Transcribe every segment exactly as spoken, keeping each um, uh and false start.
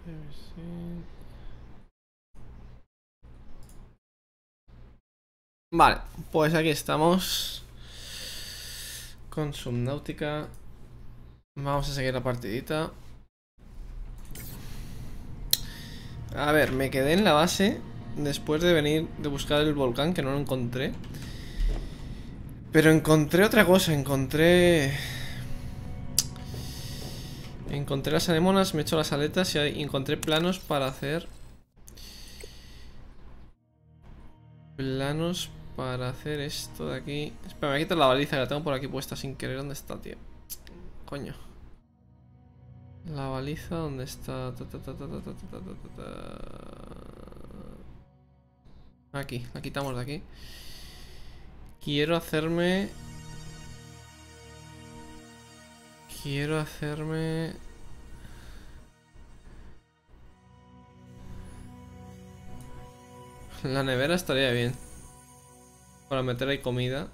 Vale, pues aquí estamos con Subnautica. Vamos a seguir la partidita. A ver, me quedé en la base después de venir de buscar el volcán, que no lo encontré. Pero encontré otra cosa, encontré... Encontré las anémonas, me he hecho las aletas y encontré planos para hacer... Planos para hacer esto de aquí. Espera, me voy a quitar la baliza que la tengo por aquí puesta sin querer. ¿Dónde está, tío? Coño. La baliza, ¿dónde está? Ta, ta, ta, ta, ta, ta, ta, ta, ta. Aquí, la quitamos de aquí. Quiero hacerme... Quiero hacerme... La nevera estaría bien para meter ahí comida.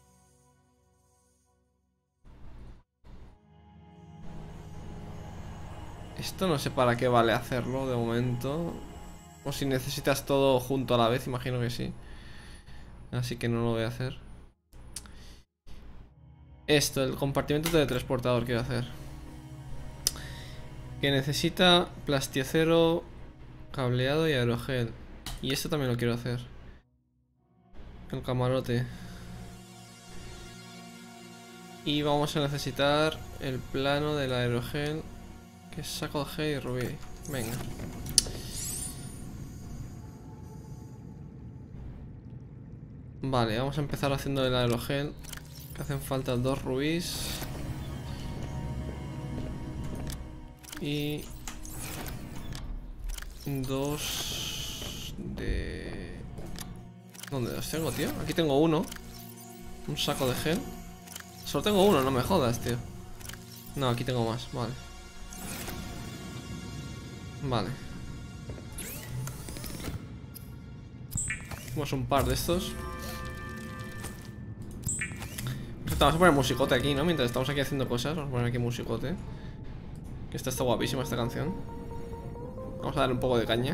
Esto no sé para qué vale hacerlo de momento. O si necesitas todo junto a la vez, imagino que sí. Así que no lo voy a hacer. Esto, el compartimento teletransportador quiero hacer. Que necesita plastiacero, cableado y aerogel. Y esto también lo quiero hacer. El camarote. Y vamos a necesitar el plano del aerogel, que es saco de gel y rubí. Venga. Vale, vamos a empezar haciendo el aerogel. Que hacen falta dos rubíes. Y... Dos... De... ¿Dónde los tengo, tío? Aquí tengo uno. Un saco de gel. Solo tengo uno, no me jodas, tío. No, aquí tengo más, vale. Vale. Hacemos un par de estos. Vamos a poner musicote aquí, ¿no? Mientras estamos aquí haciendo cosas. Vamos a poner aquí musicote. Que esta está guapísima esta canción. Vamos a darle un poco de caña.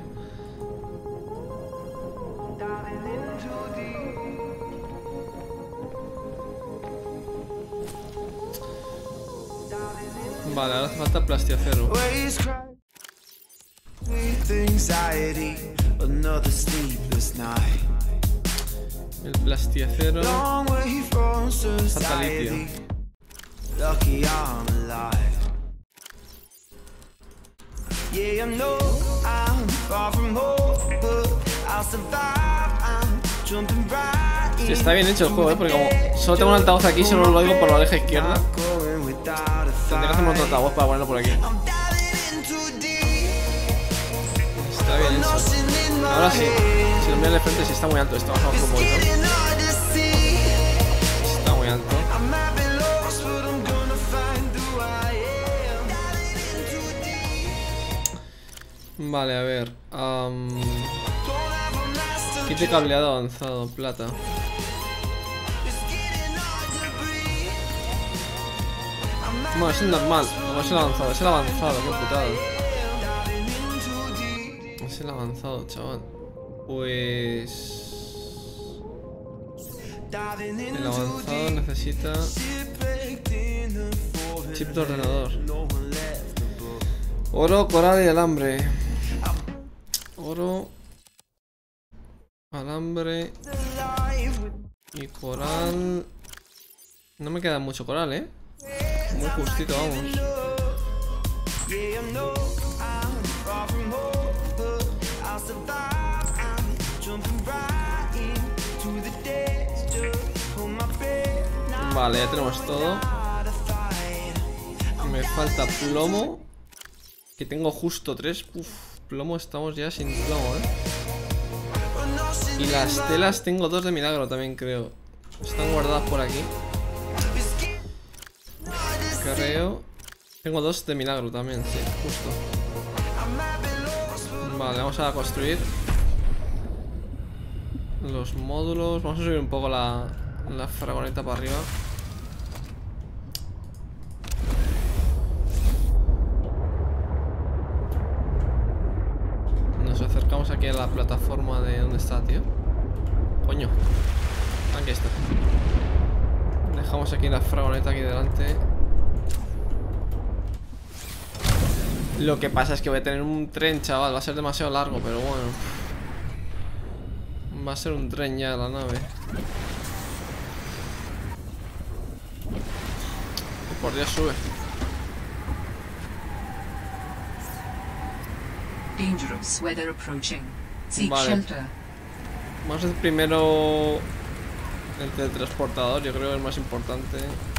Vale, ahora hace falta plastiacero. El plastiacero. Falta litio. Sí, está bien hecho el juego, ¿eh? Porque como solo tengo un altavoz aquí, solo lo oigo por la oreja izquierda. Tendré que hacer otro altavoz para ponerlo por aquí. Está bien hecho. Ahora sí, si lo miras de frente, sí está muy alto. Esto bajamos un poquito. Está muy alto. Vale, a ver. Um... Kit de cableado avanzado, plata. No, es el normal, no es el avanzado, es el avanzado, qué putada. Es el avanzado, chaval. Pues... El avanzado necesita... Chip de ordenador. Oro, coral y alambre. Oro... Alambre... Y coral... No me queda mucho coral, ¿eh? Muy justito, vamos. Vale, ya tenemos todo. Me falta plomo, que tengo justo tres. Uf, plomo, estamos ya sin plomo, ¿eh? Y las telas tengo dos de milagro también, creo. Están guardadas por aquí. Creo. Tengo dos de milagro también, sí, justo. Vale, vamos a construir los módulos. Vamos a subir un poco la, la fragoneta para arriba. ¿Dónde está, tío? Coño. Aquí está. Dejamos aquí la fragoneta aquí delante. Lo que pasa es que voy a tener un tren, chaval. Va a ser demasiado largo, pero bueno. Va a ser un tren ya la nave. Y por Dios, sube. Dangerous weather approaching. Seek Vale. shelter. Vamos a hacer primero el teletransportador, yo creo que es más importante.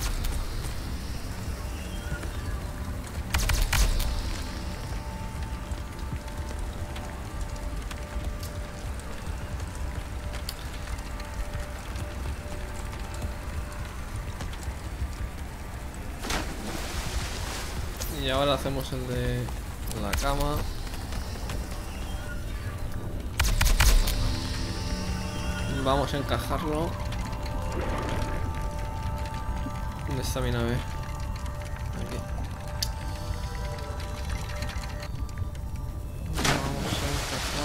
Y ahora hacemos el de la cama. Vamos a encajarlo. ¿Dónde está mi nave? Aquí. Vamos a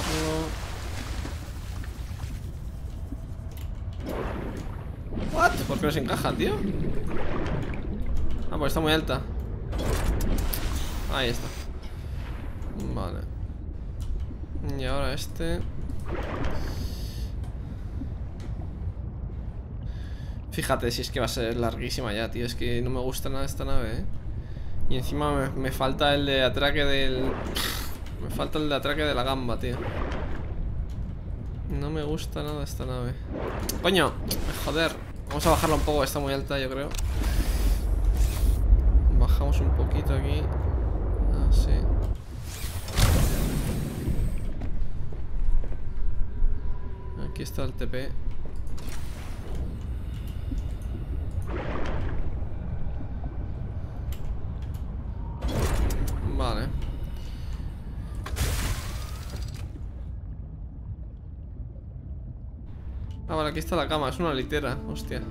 encajarlo. ¿What? ¿Por qué no se encaja, tío? Ah, pues está muy alta. Ahí está. Vale. Y ahora este. Fíjate si es que va a ser larguísima ya, tío. Es que no me gusta nada esta nave, ¿eh? Y encima me, me falta el de atraque del... Me falta el de atraque de la gamba, tío. No me gusta nada esta nave. ¡Coño! Joder. Vamos a bajarla un poco, está muy alta, yo creo. Bajamos un poquito aquí. Así. Aquí está el T P. Vale. Ah, vale, aquí está la cama, es una litera, hostia.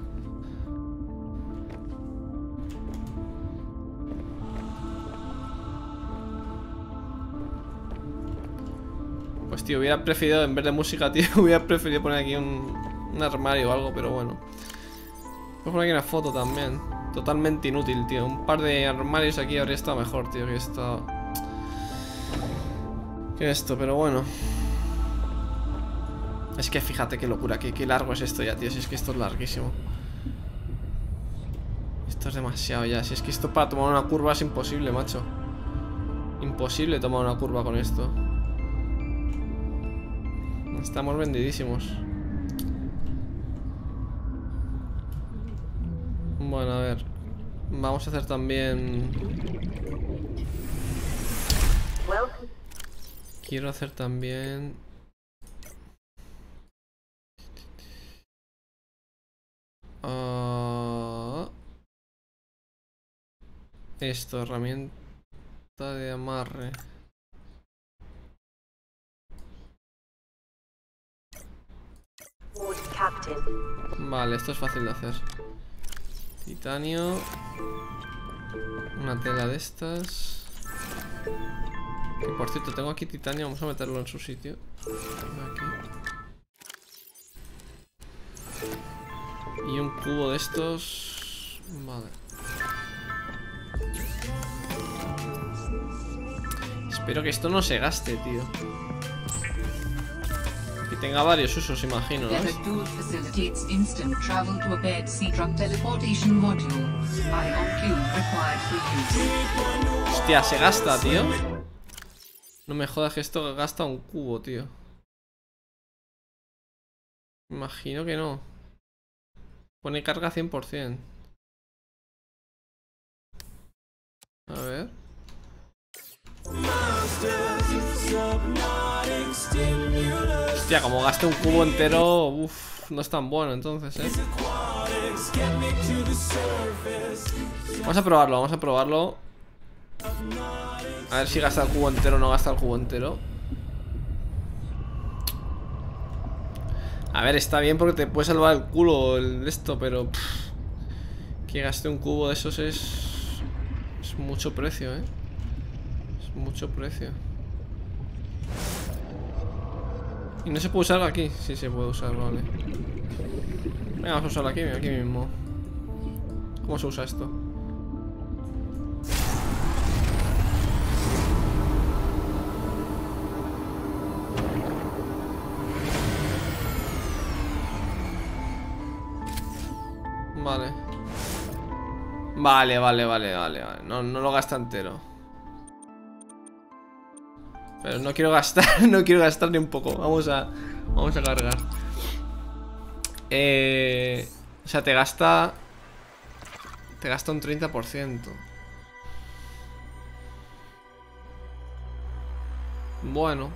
Pues tío, hubiera preferido, en vez de música, tío, hubiera preferido poner aquí un, un armario o algo, pero bueno. Voy a poner aquí una foto también. Totalmente inútil, tío. Un par de armarios aquí habría estado mejor, tío, que esto. Que esto, pero bueno. Es que fíjate qué locura, qué, qué largo es esto ya, tío. Si es que esto es larguísimo. Esto es demasiado ya. Si es que esto para tomar una curva es imposible, macho. Imposible tomar una curva con esto. Estamos vendidísimos. Bueno, a ver. Vamos a hacer también... Quiero hacer también... Uh... Esto, herramienta de amarre. Vale, esto es fácil de hacer. Titanio. Una tela de estas. Que por cierto, tengo aquí titanio. Vamos a meterlo en su sitio. Aquí. Y un cubo de estos. Vale. Espero que esto no se gaste, tío. Que tenga varios usos, imagino, ¿no? Hostia, se gasta, tío. No me jodas que esto gasta un cubo, tío. Imagino que no. Pone carga cien por cien. A ver. Hostia, como gaste un cubo entero, uff, no es tan bueno entonces, eh. Vamos a probarlo, vamos a probarlo. A ver si gasta el cubo entero o no gasta el cubo entero. A ver, está bien porque te puede salvar el culo el esto, pero pff, que gaste un cubo de esos es... Es mucho precio, eh. Es mucho precio. ¿Y no se puede usar aquí? Sí, se puede usar, vale. Venga, vamos a usarlo aquí, aquí mismo. ¿Cómo se usa esto? Vale. Vale, vale, vale, vale, vale. No, no lo gasta entero. Pero no quiero gastar, no quiero gastar ni un poco. Vamos a, vamos a cargar. Eh, o sea, te gasta... Te gasta un treinta por ciento. Bueno.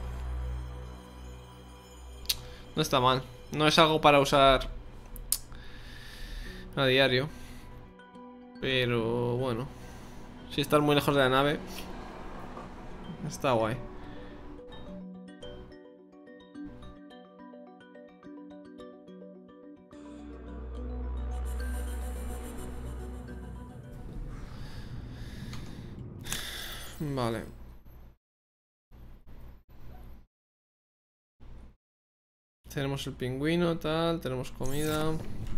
No está mal. No es algo para usar a diario. Pero bueno. Si estás muy lejos de la nave, está guay. Vale. Tenemos el pingüino, tal, tenemos comida.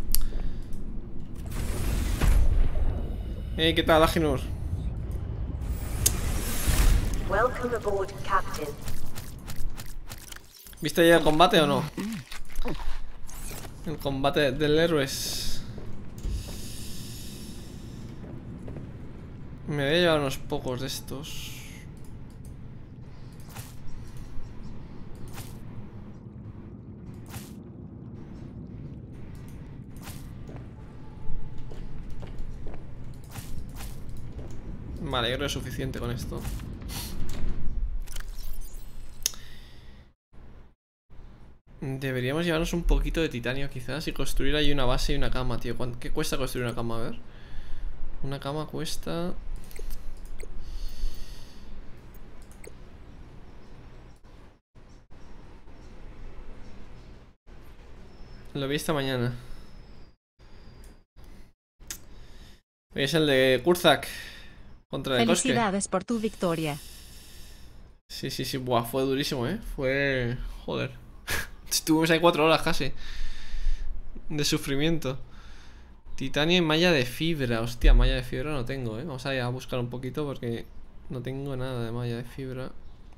Hey, ¿qué tal, Aginur? Welcome aboard, Captain. ¿Viste ya el combate o no? El combate del héroes. Me voy a llevar unos pocos de estos. Vale, yo creo que es suficiente con esto. Deberíamos llevarnos un poquito de titanio quizás y construir ahí una base y una cama, tío. ¿Qué cuesta construir una cama? A ver. Una cama cuesta... Lo vi esta mañana. Es el de Kurzak contra el Koske. Felicidades por tu victoria. Sí, sí, sí. Buah, fue durísimo, eh. Fue... Joder. Estuvimos ahí cuatro horas casi de sufrimiento. Titanio y malla de fibra. Hostia, malla de fibra no tengo, eh. Vamos a ir a buscar un poquito porque no tengo nada de malla de fibra.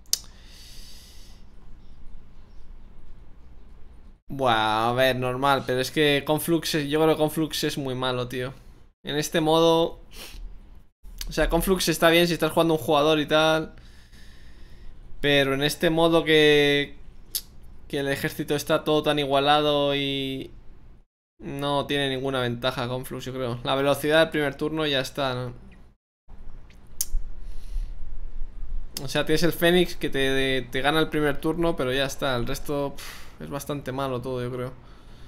Buah, a ver, normal. Pero es que Conflux, yo creo que Conflux es muy malo, tío. En este modo... O sea, Conflux está bien si estás jugando un jugador y tal. Pero en este modo que... Que el ejército está todo tan igualado y... No tiene ninguna ventaja Conflux, yo creo. La velocidad del primer turno ya está, ¿no? O sea, tienes el Fénix que te, te gana el primer turno, pero ya está. El resto pff, es bastante malo todo, yo creo.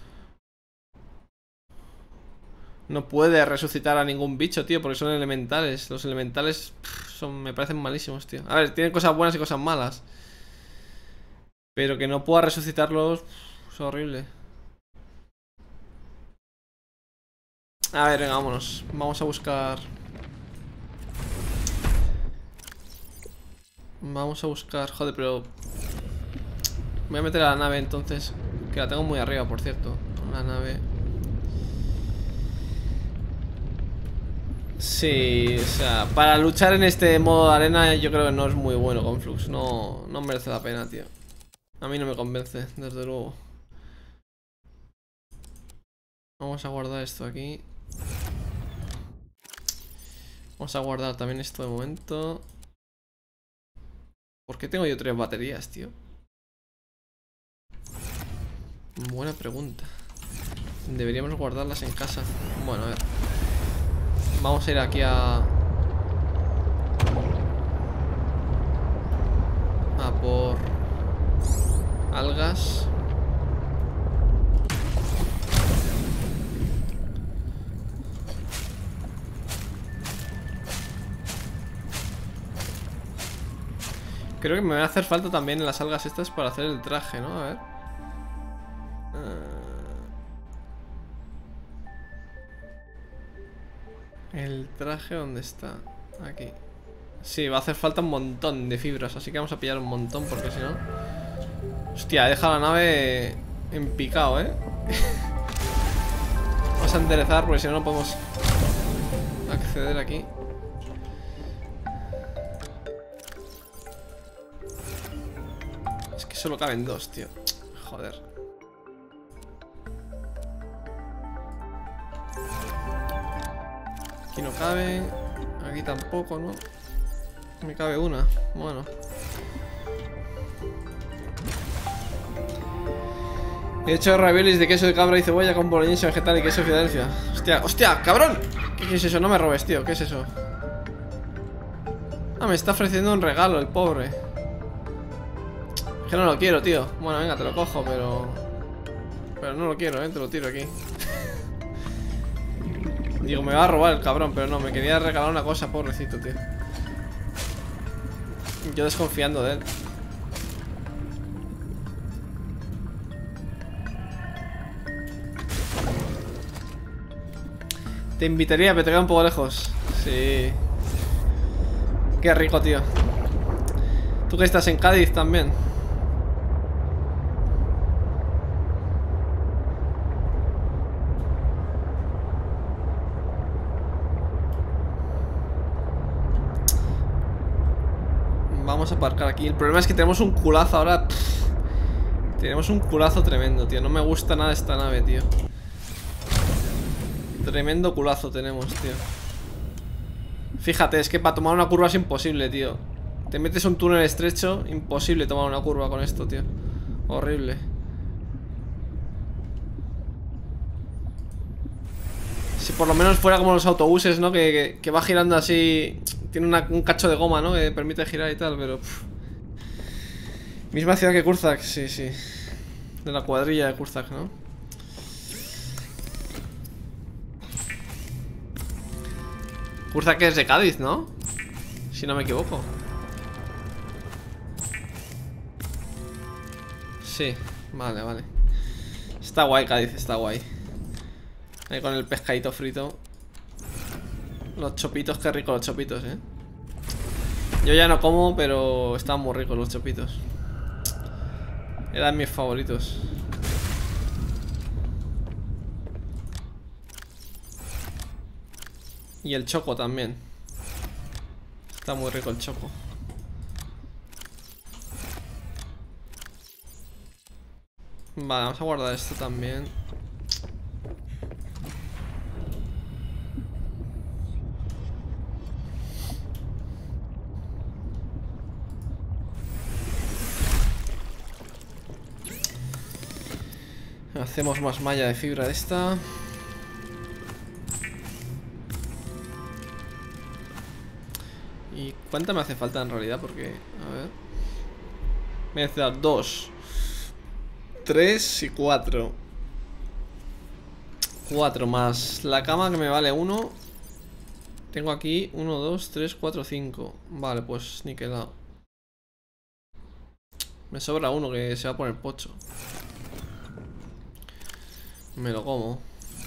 No puede resucitar a ningún bicho, tío, porque son elementales. Los elementales pff, son, me parecen malísimos, tío. A ver, tienen cosas buenas y cosas malas. Pero que no pueda resucitarlos pff, es horrible. A ver, venga, vámonos. Vamos a buscar... Vamos a buscar... Joder, pero... Voy a meter a la nave entonces. Que la tengo muy arriba, por cierto. La nave... Sí, o sea, para luchar en este modo de arena yo creo que no es muy bueno Conflux. No, no merece la pena, tío. A mí no me convence, desde luego. Vamos a guardar esto aquí. Vamos a guardar también esto de momento. ¿Por qué tengo yo tres baterías, tío? Buena pregunta. Deberíamos guardarlas en casa. Bueno, a ver. Vamos a ir aquí a... A por... Algas. Creo que me va a hacer falta también las algas estas para hacer el traje, ¿no? A ver. El traje, ¿dónde está? Aquí. Sí, va a hacer falta un montón de fibras, así que vamos a pillar un montón porque si no... Hostia, he dejado la nave en picado, eh. Vamos a enderezar porque si no no podemos acceder aquí. Es que solo caben dos, tío. Joder. Aquí no cabe. Aquí tampoco, ¿no? Me cabe una. Bueno. He hecho raviolis de queso de cabra y cebolla con boloñesa vegetal y queso Filadelfia. Hostia, hostia, cabrón. ¿Qué es eso? No me robes, tío. ¿Qué es eso? Ah, me está ofreciendo un regalo el pobre. Es que no lo quiero, tío. Bueno, venga, te lo cojo, pero... Pero no lo quiero, eh. Te lo tiro aquí. Digo, me va a robar el cabrón, pero no. Me quería regalar una cosa, pobrecito, tío. Yo desconfiando de él. Te invitaría, pero te queda un poco lejos. Sí. Qué rico, tío. Tú que estás en Cádiz también. Vamos a aparcar aquí. El problema es que tenemos un culazo ahora. Pff. Tenemos un culazo tremendo, tío. No me gusta nada esta nave, tío. Tremendo culazo tenemos, tío. Fíjate, es que para tomar una curva es imposible, tío. Te metes un túnel estrecho, imposible tomar una curva con esto, tío. Horrible. Si por lo menos fuera como los autobuses, ¿no? Que, que, que va girando así. Tiene una, un cacho de goma, ¿no? Que permite girar y tal, pero... Pff. Misma ciudad que Kurzak, sí, sí. De la cuadrilla de Kurzak, ¿no? Kurzak es de Cádiz, ¿no? Si no me equivoco. Sí, vale, vale. Está guay Cádiz, está guay. Ahí con el pescadito frito. Los chopitos, qué rico los chopitos, eh. Yo ya no como, pero están muy ricos los chopitos. Eran mis favoritos. Y el choco también. Está muy rico el choco. Vale, vamos a guardar esto también. Hacemos más malla de fibra de esta. ¿Y cuánta me hace falta en realidad? Porque, a ver. Me hace dar dos, tres y cuatro. Cuatro más la cama que me vale uno. Tengo aquí uno, dos, tres, cuatro, cinco. Vale, pues niquelado. Me sobra uno que se va a poner pocho. Me lo como.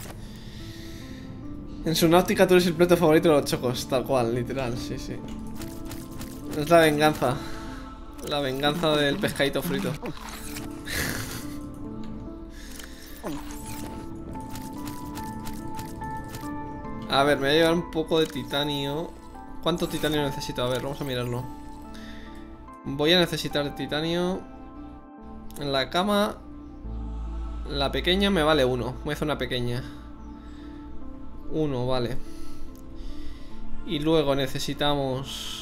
En su náutica tú eres el plato favorito de los chocos. Tal cual, literal, sí, sí. Es la venganza. La venganza del pescadito frito. A ver, me voy a llevar un poco de titanio. ¿Cuánto titanio necesito? A ver, vamos a mirarlo. Voy a necesitar titanio. En la cama. La pequeña me vale uno. Voy a hacer una pequeña. Uno, vale. Y luego necesitamos...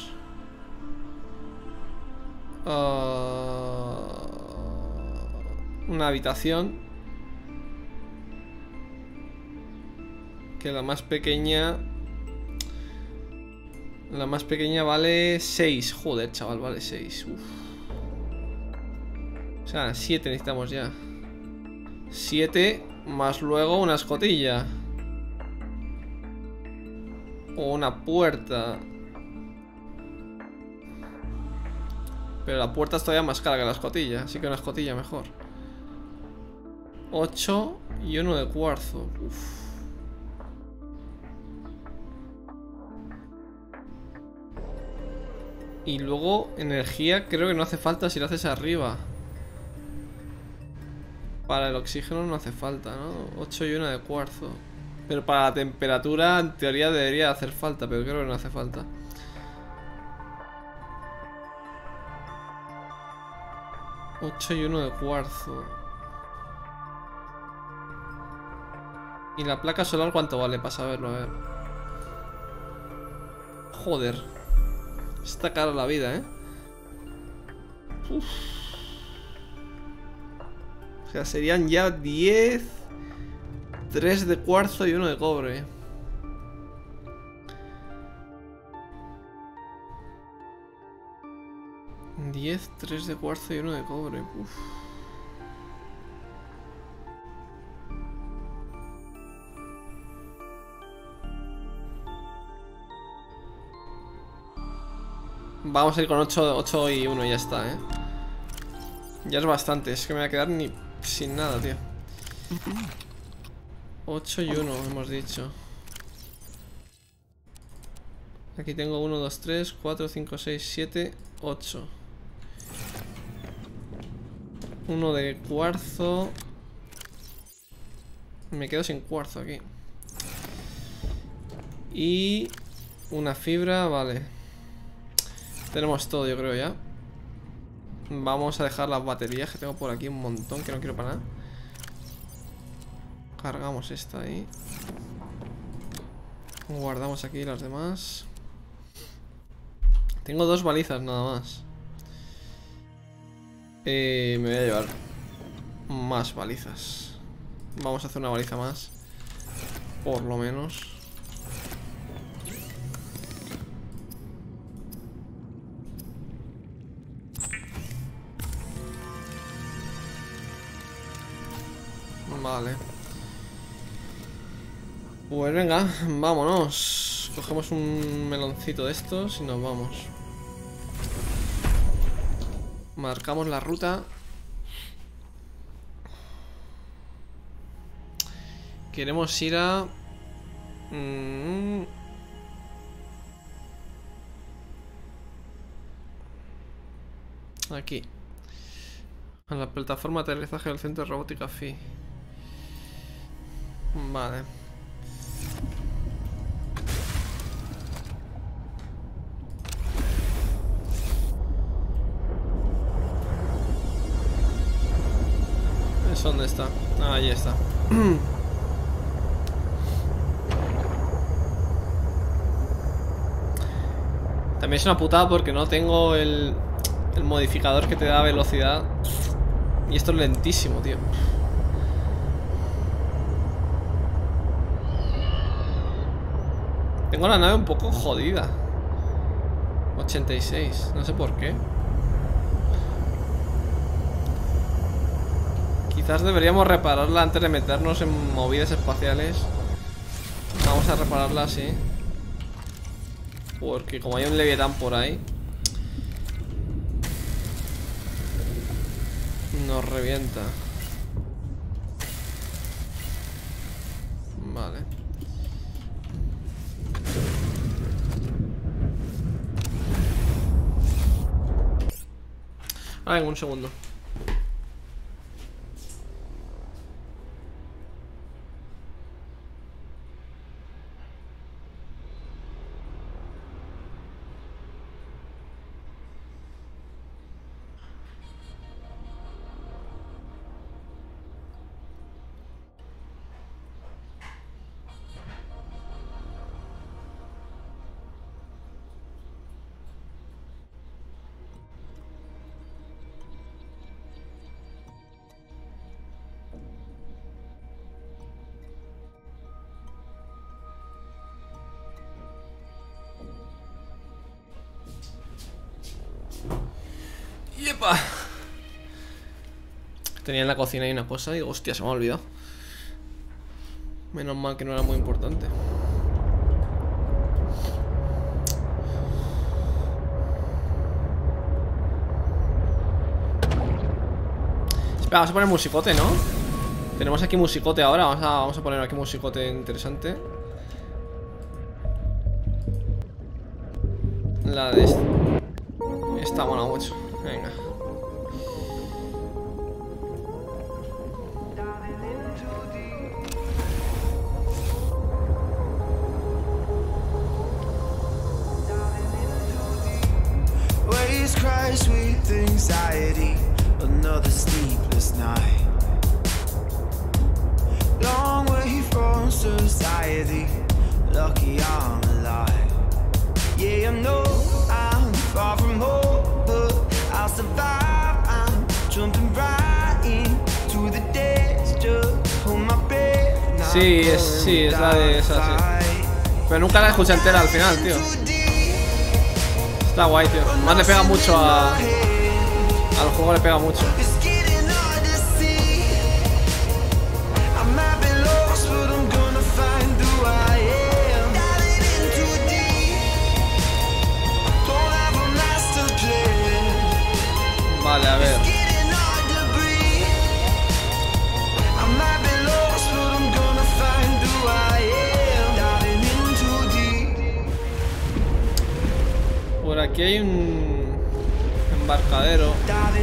Uh, una habitación. Que la más pequeña... La más pequeña vale seis. Joder, chaval, vale seis. Uf. O sea, siete necesitamos ya. siete más luego una escotilla. O una puerta. Pero la puerta es todavía más cara que la escotilla. Así que una escotilla mejor. ocho y uno de cuarzo. Uf. Y luego energía creo que no hace falta si lo haces arriba. para el oxígeno no hace falta, ¿no? ocho y uno de cuarzo. Pero para la temperatura, en teoría, debería hacer falta, pero creo que no hace falta. ocho y uno de cuarzo. ¿Y la placa solar cuánto vale? Para saberlo, a ver. Joder. Está cara la vida, ¿eh? Uf. O sea, serían ya diez, tres de cuarzo y uno de cobre. diez, tres de cuarzo y uno de cobre. Uf. Vamos a ir con ocho, ocho y uno y ya está, ¿eh? Ya es bastante, es que me voy a quedar ni sin nada, tío. ocho y uno, hemos dicho. Aquí tengo uno, dos, tres, cuatro, cinco, seis, siete, ocho. Uno de cuarzo. Me quedo sin cuarzo aquí. Y una fibra, vale. Tenemos todo, yo creo ya. Vamos a dejar las baterías que tengo por aquí un montón, que no quiero para nada. Cargamos esta ahí. Guardamos aquí las demás. Tengo dos balizas nada más. Eh, me voy a llevar más balizas. Vamos a hacer una baliza más, por lo menos. Vale. Pues venga, vámonos. Cogemos un meloncito de estos y nos vamos. Marcamos la ruta. Queremos ir a... Mm... Aquí. A la plataforma de aterrizaje del centro de robótica F I. Vale. ¿Eso dónde está? Ah, ahí está. También es una putada porque no tengo el, el modificador que te da velocidad. Y esto es lentísimo, tío. Tengo la nave un poco jodida. ochenta y seis, no sé por qué. Quizás deberíamos repararla antes de meternos en movidas espaciales. Vamos a repararla así. Porque como hay un Leviatán por ahí, nos revienta. Vale. Ah, en un segundo. ¡Yepa! Tenía en la cocina ahí una cosa y digo, hostia, se me ha olvidado. Menos mal que no era muy importante. Espera, vamos a poner musicote, ¿no? Tenemos aquí musicote ahora. Vamos a, vamos a poner aquí musicote interesante. La de esta. Esta mola mucho. Venga. always crash with anxiety. Another sleepless night. Long way from society. Lucky I'm alive. Yeah, I know I'm far from home, but I'll survive. I'm jumping right into the dance. Just hold my breath. Sí, es, sí, es la de esa, sí. Pero nunca la escuché entera al final, tío. Está guay, tío. Más le pega mucho a... Al juego le pega mucho. Vale, a ver. Por aquí hay un embarcadero.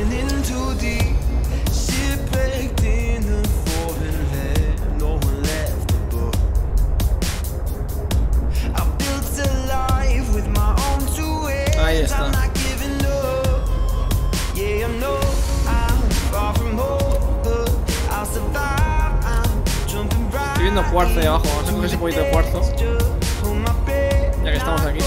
Ahí está. Estoy viendo cuarzo ahí abajo. Vamos a coger ese poquito de cuarzo, ya que estamos aquí.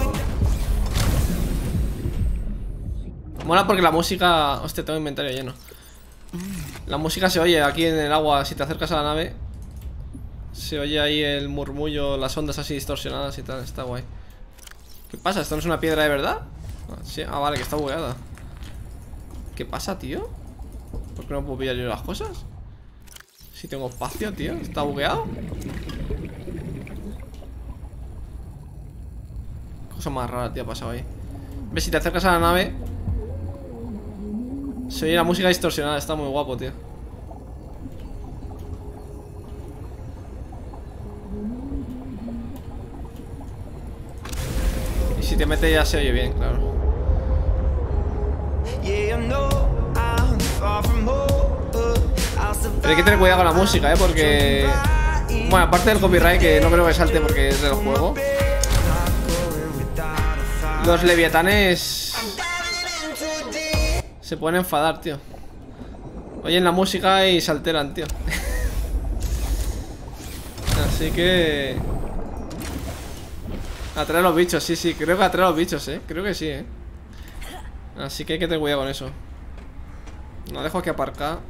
Mola porque la música... Hostia, tengo inventario lleno. La música se oye aquí en el agua. Si te acercas a la nave, se oye ahí el murmullo, las ondas así distorsionadas y tal. Está guay. ¿Qué pasa? ¿Esto no es una piedra de verdad? Ah, sí. Ah, vale, que está bugueada. ¿Qué pasa, tío? ¿Por qué no puedo pillar yo las cosas? Si tengo espacio, tío. ¿Está bugueado? Cosa más rara, tío, ha pasado ahí. ¿Ves? Si te acercas a la nave, se oye la música distorsionada. Está muy guapo, tío. Y si te metes ya se oye bien, claro. Pero hay que tener cuidado con la música, eh, porque... Bueno, aparte del copyright, que no creo que salte porque es del juego, los leviatanes se pueden enfadar, tío. Oyen la música y se alteran, tío. Así que... Atraer a los bichos, sí, sí. Creo que atraer a los bichos, eh. Creo que sí, eh. Así que hay que tener cuidado con eso. No dejo aquí aparcar.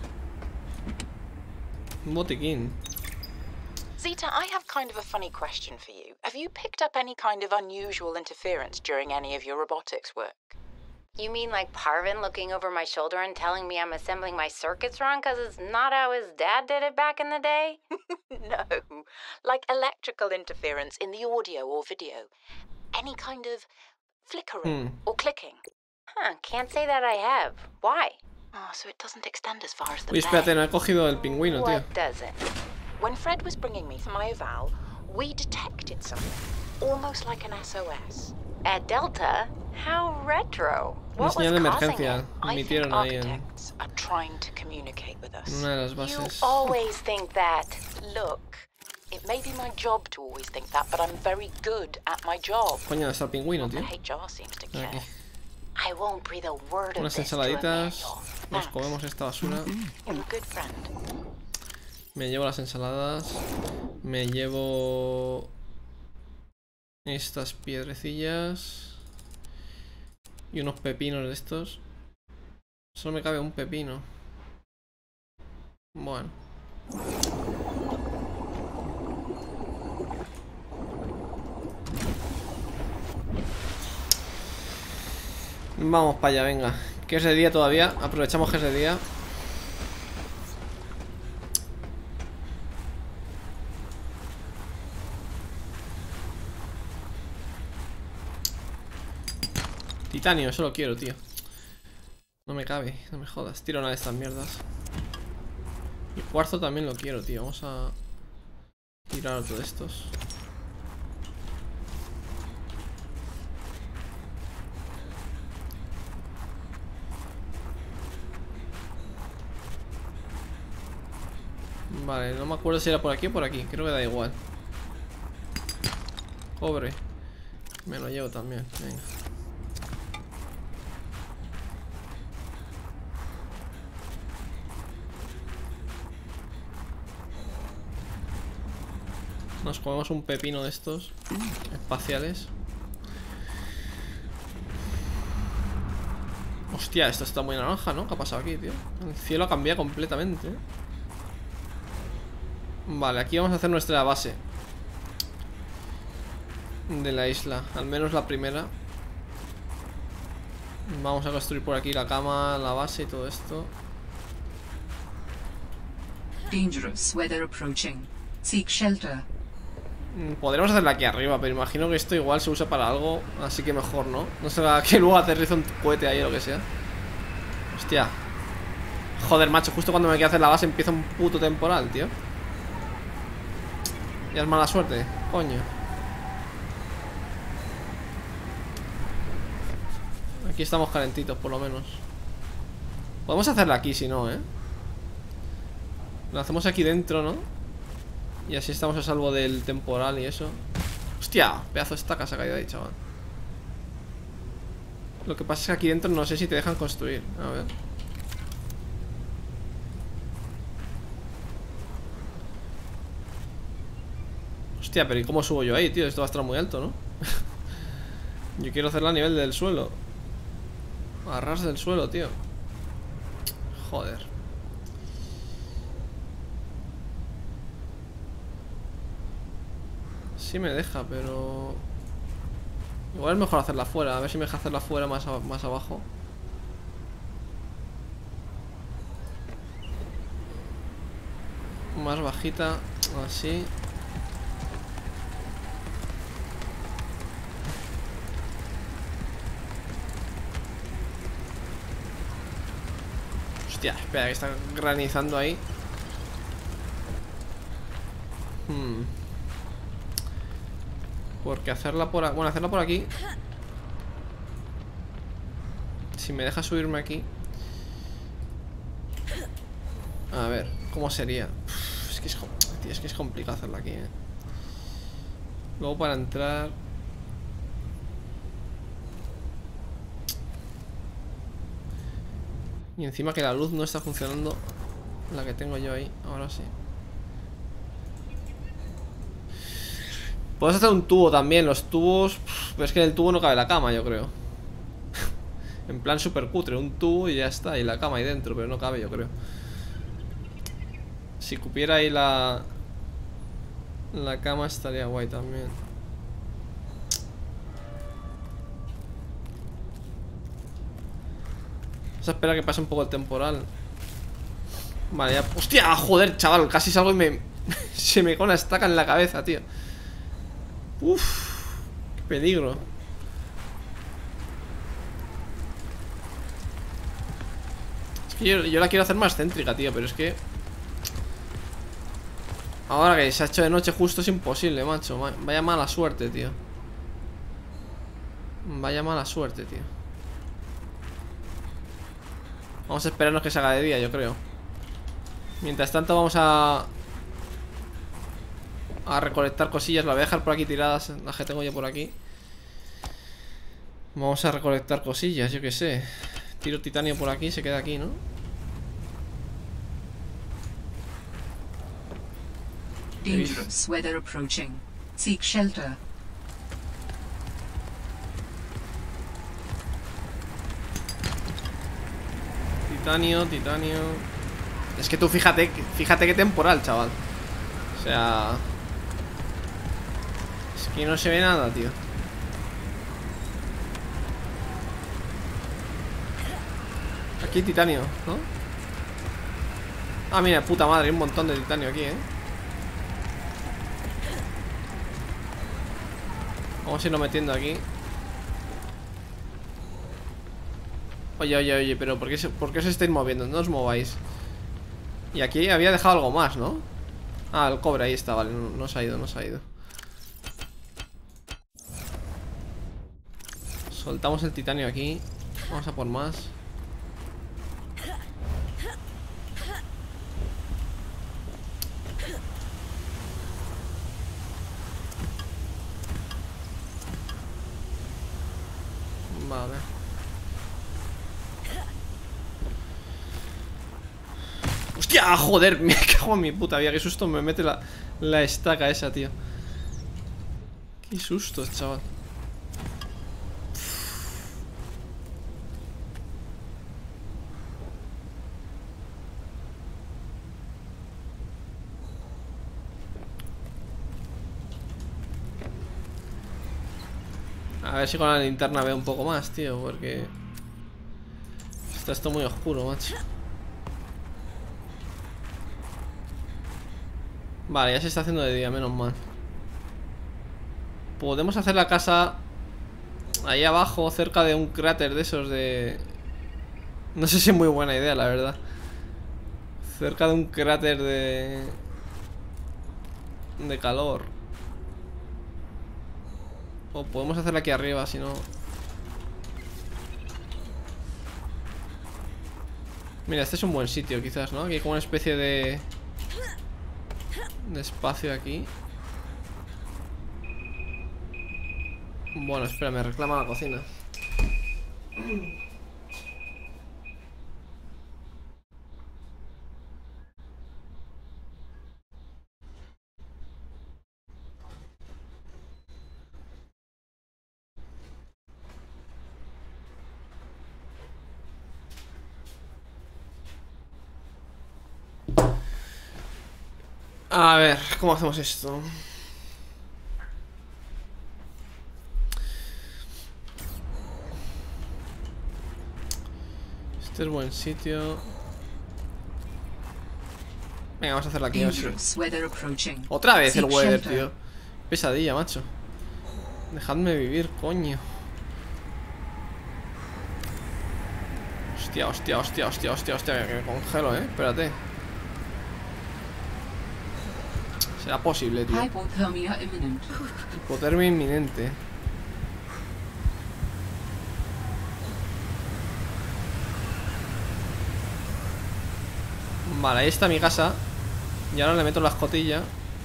Un botiquín. Zeta, I have kind of a funny question for you. Have you picked up any kind of unusual interference during any of your robotics work? You mean like Parvin looking over my shoulder and telling me I'm assembling my circuits wrong because it's not how his dad did it back in the day? No, like electrical interference in the audio or video. Any kind of flickering Hmm. or clicking. Huh, can't say that I have. Why? Oh, so it doesn't extend as far as the Uy, espérate, bay. no he cogido el pingüino, tío. What doesn't? When Fred was bringing me my eval, we detected something, almost like an S O S. At Delta? How retro. Una What was señal de causing emergencia. it? I think Emitieron ahí en, architects are trying to communicate with en us. una de las You bases. always think that. Look, it may be my job to always think that, but I'm very good at my job. Coño, está el pingüino, Not that tío. H R seems to care. Aquí. I won't breathe a word of Unas this to a ensaladitas. manual. Nos Thanks. comemos esta basura. You're a good friend. Me llevo las ensaladas. Me llevo estas piedrecillas. Y unos pepinos de estos. Solo me cabe un pepino. Bueno. Vamos para allá, venga. Que es de día todavía. Aprovechamos que es de día. Titanio, eso lo quiero, tío. No me cabe, no me jodas. Tiro una de estas mierdas. Y cuarzo también lo quiero, tío. Vamos a tirar otro de estos. Vale, no me acuerdo si era por aquí o por aquí. Creo que da igual. Cobre. Me lo llevo también, venga. Nos comemos un pepino de estos espaciales. Hostia, esto está muy naranja, ¿no? ¿Qué ha pasado aquí, tío? El cielo ha cambiado completamente. Vale, aquí vamos a hacer nuestra base de la isla, al menos la primera. Vamos a construir por aquí la cama, la base y todo esto. Dangerous weather approaching. Seek shelter. Podríamos hacerla aquí arriba, pero imagino que esto igual se usa para algo, así que mejor, ¿no? No será que luego aterriza un cohete ahí o lo que sea. Hostia. Joder, macho, justo cuando me quiero hacer la base empieza un puto temporal, tío. Ya es mala suerte, coño. Aquí estamos calentitos, por lo menos. Podemos hacerla aquí, si no, ¿eh? Lo hacemos aquí dentro, ¿no? Y así estamos a salvo del temporal y eso. Hostia, pedazo de estaca se ha caído ahí, chaval. Lo que pasa es que aquí dentro no sé si te dejan construir. A ver. Hostia, pero ¿y cómo subo yo ahí, tío? Esto va a estar muy alto, ¿no? Yo quiero hacerla a nivel del suelo. A ras del suelo, tío. Joder. Sí me deja, pero... igual es mejor hacerla fuera. A ver si me deja hacerla fuera más, a... más abajo. Más bajita. Así. Hostia, espera, que está granizando ahí. Hmm. Porque hacerla por aquí... bueno, hacerla por aquí. Si me deja subirme aquí. A ver, ¿cómo sería? Uf, es que es, tío, es que es complicado hacerla aquí, eh. Luego para entrar... y encima que la luz no está funcionando. La que tengo yo ahí, ahora sí. Puedes hacer un tubo también, los tubos... pero es que en el tubo no cabe la cama, yo creo. En plan super cutre, un tubo y ya está. Y la cama ahí dentro, pero no cabe, yo creo. Si cupiera ahí la... la cama estaría guay también. Vamos a esperar que pase un poco el temporal. Vale, ya... ¡hostia! Joder, chaval, casi salgo y me... se me con la estaca en la cabeza, tío. Uff, qué peligro. Es que yo, yo la quiero hacer más céntrica, tío, pero es que... ahora que se ha hecho de noche justo es imposible, macho. Vaya mala suerte, tío. Vaya mala suerte, tío. Vamos a esperarnos que se haga de día, yo creo. Mientras tanto vamos a... a recolectar cosillas. La voy a dejar por aquí tiradas, las que tengo yo por aquí. Vamos a recolectar cosillas, yo que sé. Tiro titanio por aquí, se queda aquí, ¿no? Dangerous weather approaching. Seek shelter. Titanio, titanio. Es que tú fíjate, fíjate qué temporal, chaval. O sea... es que no se ve nada, tío. Aquí titanio, ¿no? Ah, mira, puta madre, hay un montón de titanio aquí, ¿eh? Vamos a irlo metiendo aquí. Oye, oye, oye, pero ¿por qué, se, ¿por qué os estáis moviendo? No os mováis. Y aquí había dejado algo más, ¿no? Ah, el cobre, ahí está, vale, no, no se ha ido, no se ha ido. Soltamos el titanio aquí. Vamos a por más. Vale. ¡Hostia! ¡Joder! Me cago en mi puta vida. Qué susto me mete la, la estaca esa, tío. Qué susto, chaval. A ver si con la linterna veo un poco más, tío, porque está esto muy oscuro, macho. Vale, ya se está haciendo de día, menos mal. Podemos hacer la casa ahí abajo, cerca de un cráter de esos de... No sé si es muy buena idea, la verdad. Cerca de un cráter de... de calor. O podemos hacerla aquí arriba, si no... Mira, este es un buen sitio quizás, ¿no? Aquí hay como una especie de... de espacio aquí. Bueno, espera, me reclama la cocina. A ver, ¿cómo hacemos esto? Este es buen sitio. Venga, vamos a hacerla aquí. Otra vez el weather, tío. Pesadilla, macho. Dejadme vivir, coño. Hostia, hostia, hostia, hostia, hostia, hostia, que me congelo, eh. Espérate. ¿Será posible, tío? Hypothermia imminent. Hipotermia inminente. Vale, ahí está mi casa. Y ahora le meto la escotilla.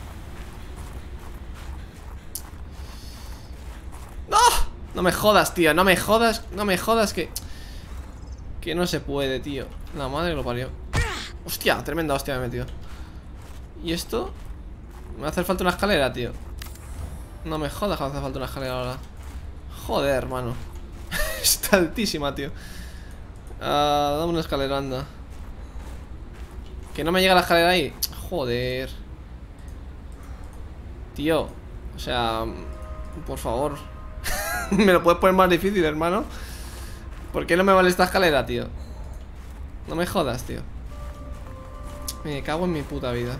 ¡No! No me jodas, tío, no me jodas. No me jodas que... Que no se puede, tío. La madre que lo parió. Hostia, tremenda hostia me he metido. ¿Y esto? Me hace falta una escalera, tío. No me jodas que me hace falta una escalera ahora. Joder, hermano. Está altísima, tío. uh, Dame una escalera, anda. Que no me llega la escalera ahí. Joder. Tío. O sea, por favor. ¿Me lo puedes poner más difícil, hermano? ¿Por qué no me vale esta escalera, tío? No me jodas, tío. Me cago en mi puta vida.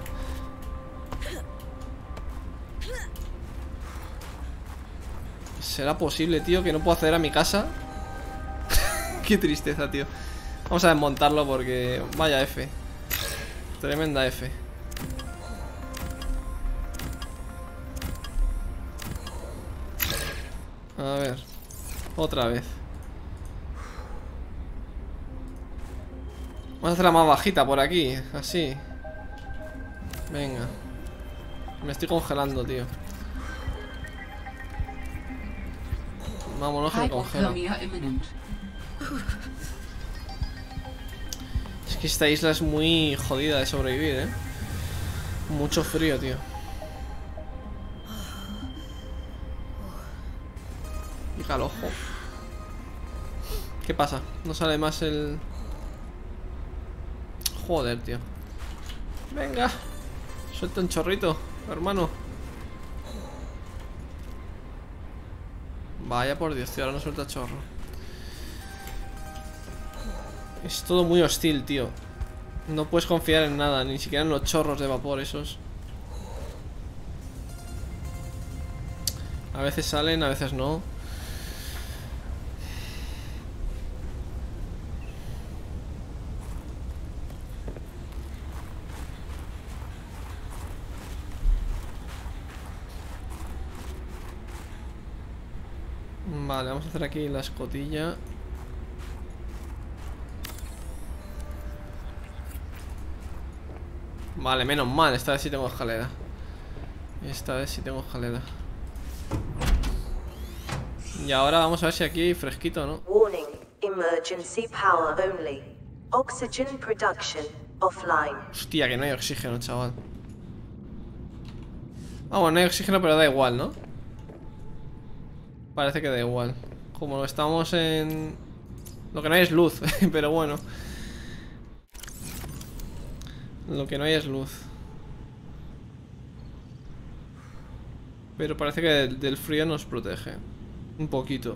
¿Será posible, tío, que no puedo acceder a mi casa? Qué tristeza, tío. Vamos a desmontarlo porque... Vaya F. Tremenda F. A ver. Otra vez. Vamos a hacerla más bajita por aquí. Así. Venga. Me estoy congelando, tío. Vámonos, que me congelo. Es que esta isla es muy jodida de sobrevivir, eh. Mucho frío, tío. Pica el ojo. ¿Qué pasa? No sale más el... Joder, tío. Venga. Suelta un chorrito, hermano. Vaya por Dios, tío, ahora no suelta chorro. Es todo muy hostil, tío. No puedes confiar en nada, ni siquiera en los chorros de vapor esos. A veces salen, a veces no. Vale, vamos a hacer aquí la escotilla. Vale, menos mal, esta vez sí tengo escalera. Esta vez sí tengo escalera. Y ahora vamos a ver si aquí hay fresquito, ¿no? Warning, emergency power only. Oxygen production offline. Hostia, que no hay oxígeno, chaval. Ah, bueno, no hay oxígeno, pero da igual, ¿no? parece que da igual. Como estamos en... Lo que no hay es luz, pero bueno. Lo que no hay es luz. Pero parece que del, del frío nos protege. Un poquito.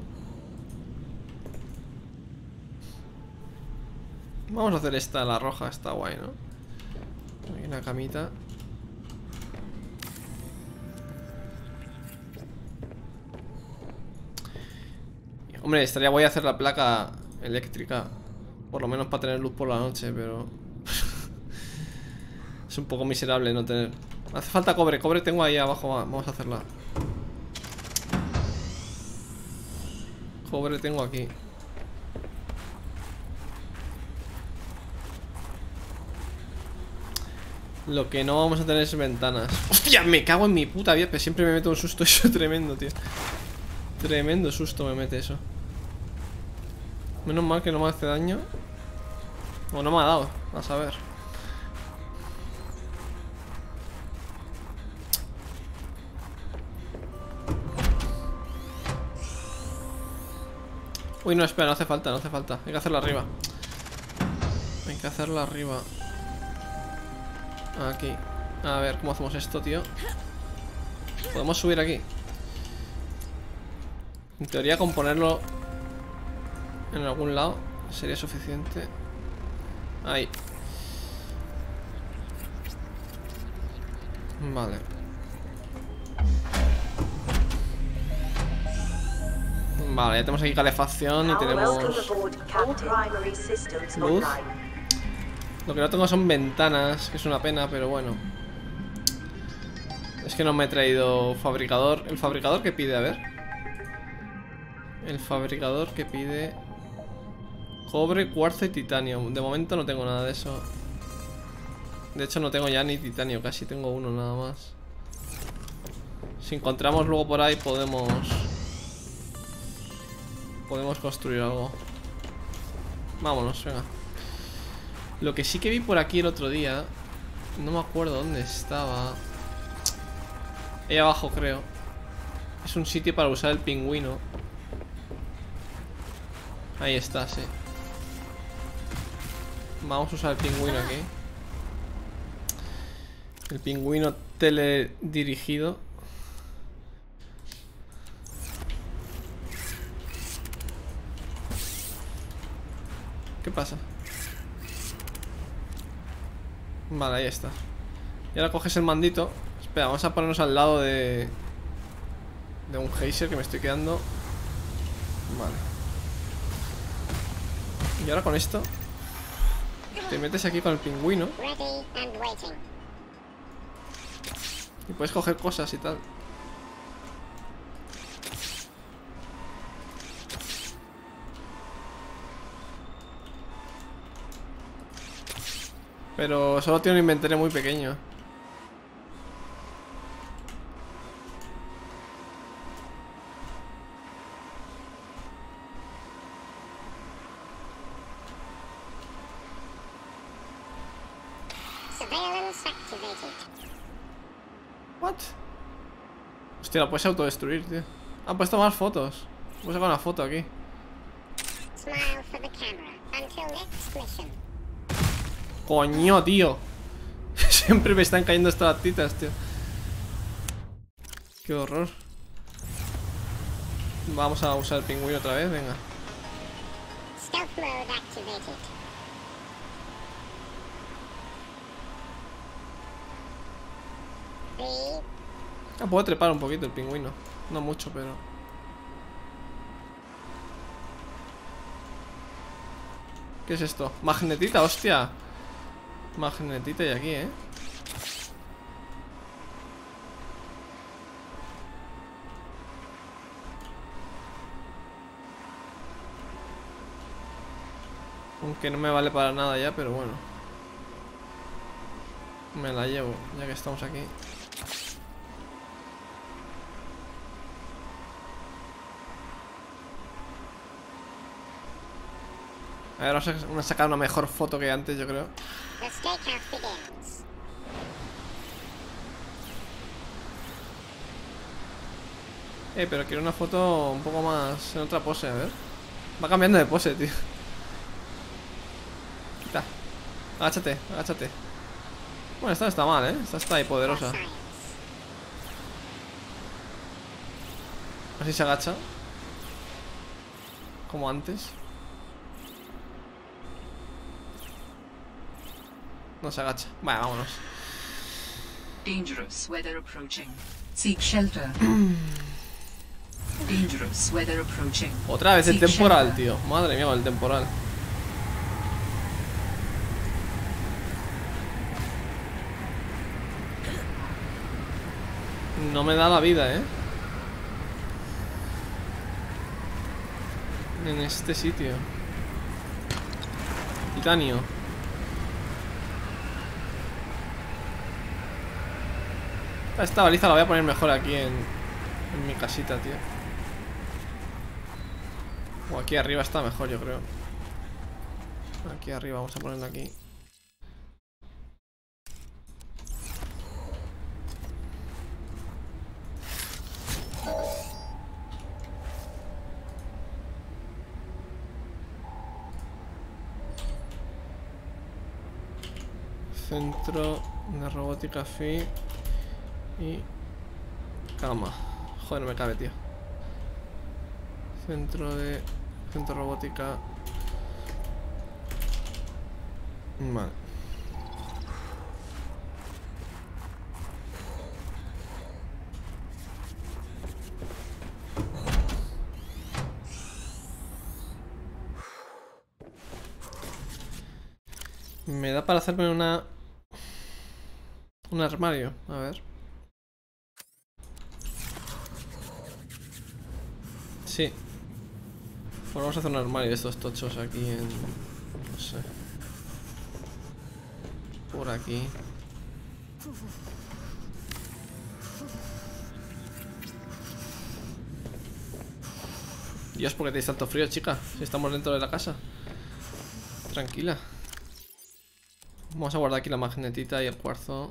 Vamos a hacer esta, la roja, está guay, ¿no? Hay una camita. Hombre, estaría guay hacer la placa eléctrica. Por lo menos para tener luz por la noche, pero... es un poco miserable no tener... Hace falta cobre, cobre tengo ahí abajo, vamos a hacerla. Cobre tengo aquí. Lo que no vamos a tener es ventanas. ¡Hostia! Me cago en mi puta vida. Pero siempre me meto un susto eso tremendo, tío. Tremendo susto me mete eso. Menos mal que no me hace daño. O no me ha dado, a saber. Uy, no, espera, no hace falta, no hace falta. Hay que hacerla arriba. Hay que hacerla arriba. Aquí. A ver, ¿cómo hacemos esto, tío? Podemos subir aquí. En teoría, con ponerlo en algún lado sería suficiente. Ahí. Vale. Vale, ya tenemos aquí calefacción y tenemos luz. Lo que no tengo son ventanas, que es una pena, pero bueno. Es que no me he traído fabricador. ¿El fabricador qué pide? A ver. El fabricador que pide cobre, cuarzo y titanio. De momento no tengo nada de eso. De hecho no tengo ya ni titanio, casi tengo uno nada más. Si encontramos luego por ahí podemos Podemos construir algo. Vámonos, venga. Lo que sí que vi por aquí el otro día, no me acuerdo dónde estaba. Ahí abajo creo. Es un sitio para usar el pingüino. Ahí está, sí. Vamos a usar el pingüino aquí. El pingüino teledirigido. ¿Qué pasa? Vale, ahí está. Y ahora coges el mandito. Espera, vamos a ponernos al lado de De un geyser que me estoy quedando. Vale. Y ahora con esto te metes aquí con el pingüino y puedes coger cosas y tal. Pero solo tiene un inventario muy pequeño. What? Hostia, la puedes autodestruir, tío. Ah, pues tomar fotos. Voy a sacar una foto aquí. Coño, tío. Siempre me están cayendo estas titas, tío. Qué horror. Vamos a usar el pingüino otra vez, venga. Ah, puedo trepar un poquito el pingüino. No mucho, pero... ¿Qué es esto? Magnetita, hostia. Magnetita y aquí, ¿eh? Aunque no me vale para nada ya, pero bueno. Me la llevo, ya que estamos aquí. A ver, vamos a sacar una mejor foto que antes, yo creo. Eh, pero quiero una foto un poco más en otra pose, a ver. Va cambiando de pose, tío. Quita. Agáchate, agáchate. Bueno, esta no está mal, ¿eh? Esta está ahí poderosa. Así se agacha. Como antes. No se agacha. Vale, vámonos. Dangerous weather approaching. Seek shelter. Dangerous weather approaching. Otra vez el Seek temporal, shelter. tío. Madre mía, el temporal. No me da la vida, eh. En este sitio. Titanio. Esta baliza la voy a poner mejor aquí en, en mi casita, tío. O aquí arriba está mejor, yo creo. Aquí arriba, vamos a ponerla aquí. Centro de robótica F I y cama. Joder, no me cabe, tío. Centro de... Centro robótica. Vale. Me da para hacerme una... Un armario, a ver. Sí. Pues vamos a hacer un armario de estos tochos aquí en... No sé. Por aquí. Dios, ¿por qué tenéis tanto frío, chica? Si estamos dentro de la casa. Tranquila. Vamos a guardar aquí la magnetita y el cuarzo.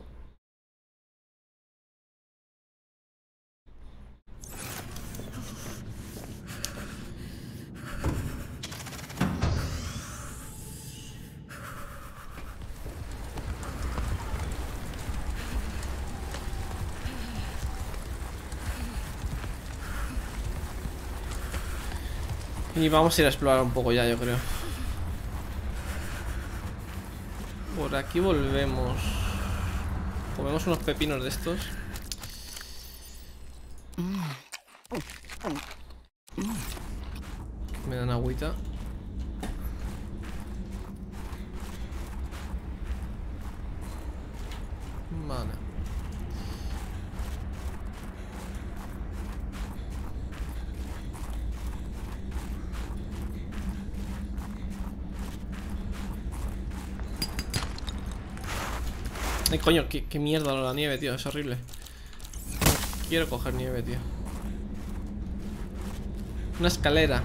Y vamos a ir a explorar un poco ya, yo creo. Por aquí volvemos. Comemos unos pepinos de estos. Me dan agüita. Vale. Ay, coño, qué, qué mierda la nieve, tío, es horrible. No quiero coger nieve, tío. Una escalera.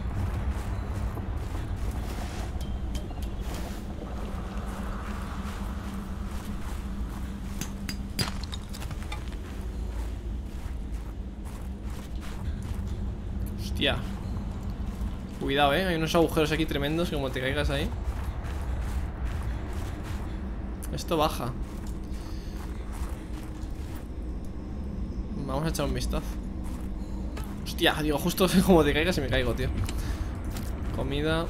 Hostia. Cuidado, eh, hay unos agujeros aquí tremendos que como te caigas ahí. Esto baja. Vamos a echar un vistazo. Hostia, digo, justo como te caigas y me caigo, tío. Comida.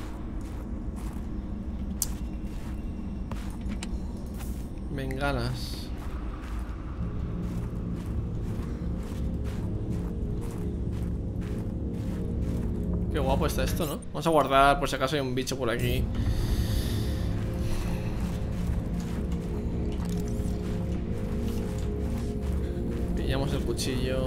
Bengalas. Qué guapo está esto, ¿no? Vamos a guardar por si acaso hay un bicho por aquí. Pillamos el cuchillo.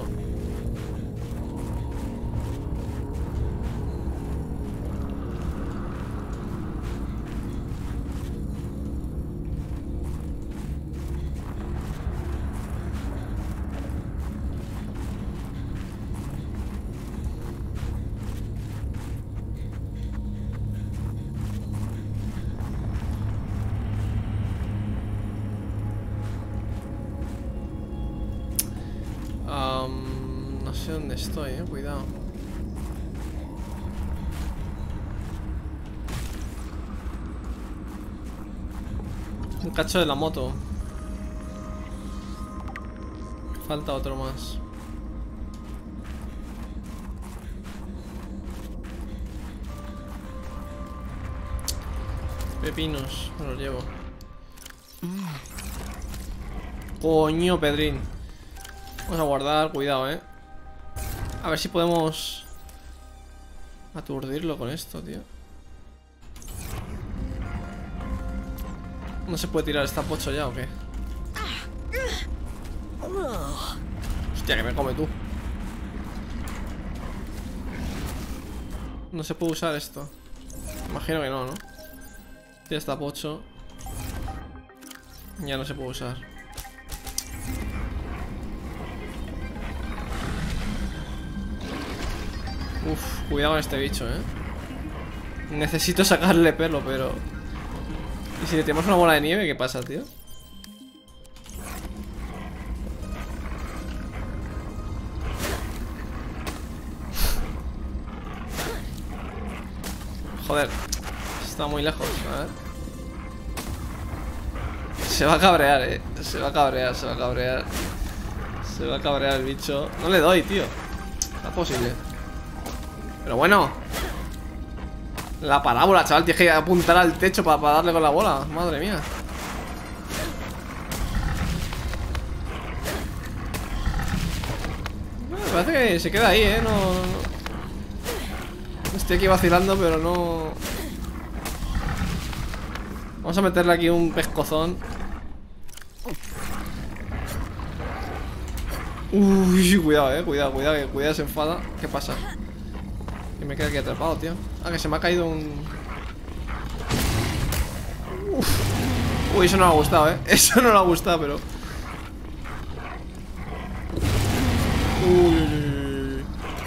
Um... sé dónde estoy, eh. Cuidado. Un cacho de la moto. Falta otro más. Pepinos, me los llevo. Coño, Pedrín. Vamos a guardar, cuidado, eh. A ver si podemos aturdirlo con esto, tío. No se puede tirar esta pocho ya, ¿o qué? Hostia, que me come tú. No se puede usar esto. Imagino que no, ¿no? Ya está pocho. Ya no se puede usar. Uf, cuidado con este bicho, eh. Necesito sacarle pelo, pero... ¿Y si le tenemos una bola de nieve? ¿Qué pasa, tío? Joder, está muy lejos, a ver. Se va a cabrear, eh. Se va a cabrear, se va a cabrear. Se va a cabrear el bicho. No le doy, tío. No es posible. Pero bueno. La parábola, chaval. Tienes que apuntar al techo para, para darle con la bola. Madre mía. Bueno, parece que se queda ahí, eh. No, no, no. Estoy aquí vacilando, pero no. Vamos a meterle aquí un pescozón. Uy, cuidado, eh. Cuidado, cuidado, que cuidado, se enfada. ¿Qué pasa? Que me queda aquí atrapado, tío. Ah, que se me ha caído un... Uf. Uy, eso no le ha gustado, eh. Eso no le ha gustado, pero... Uy.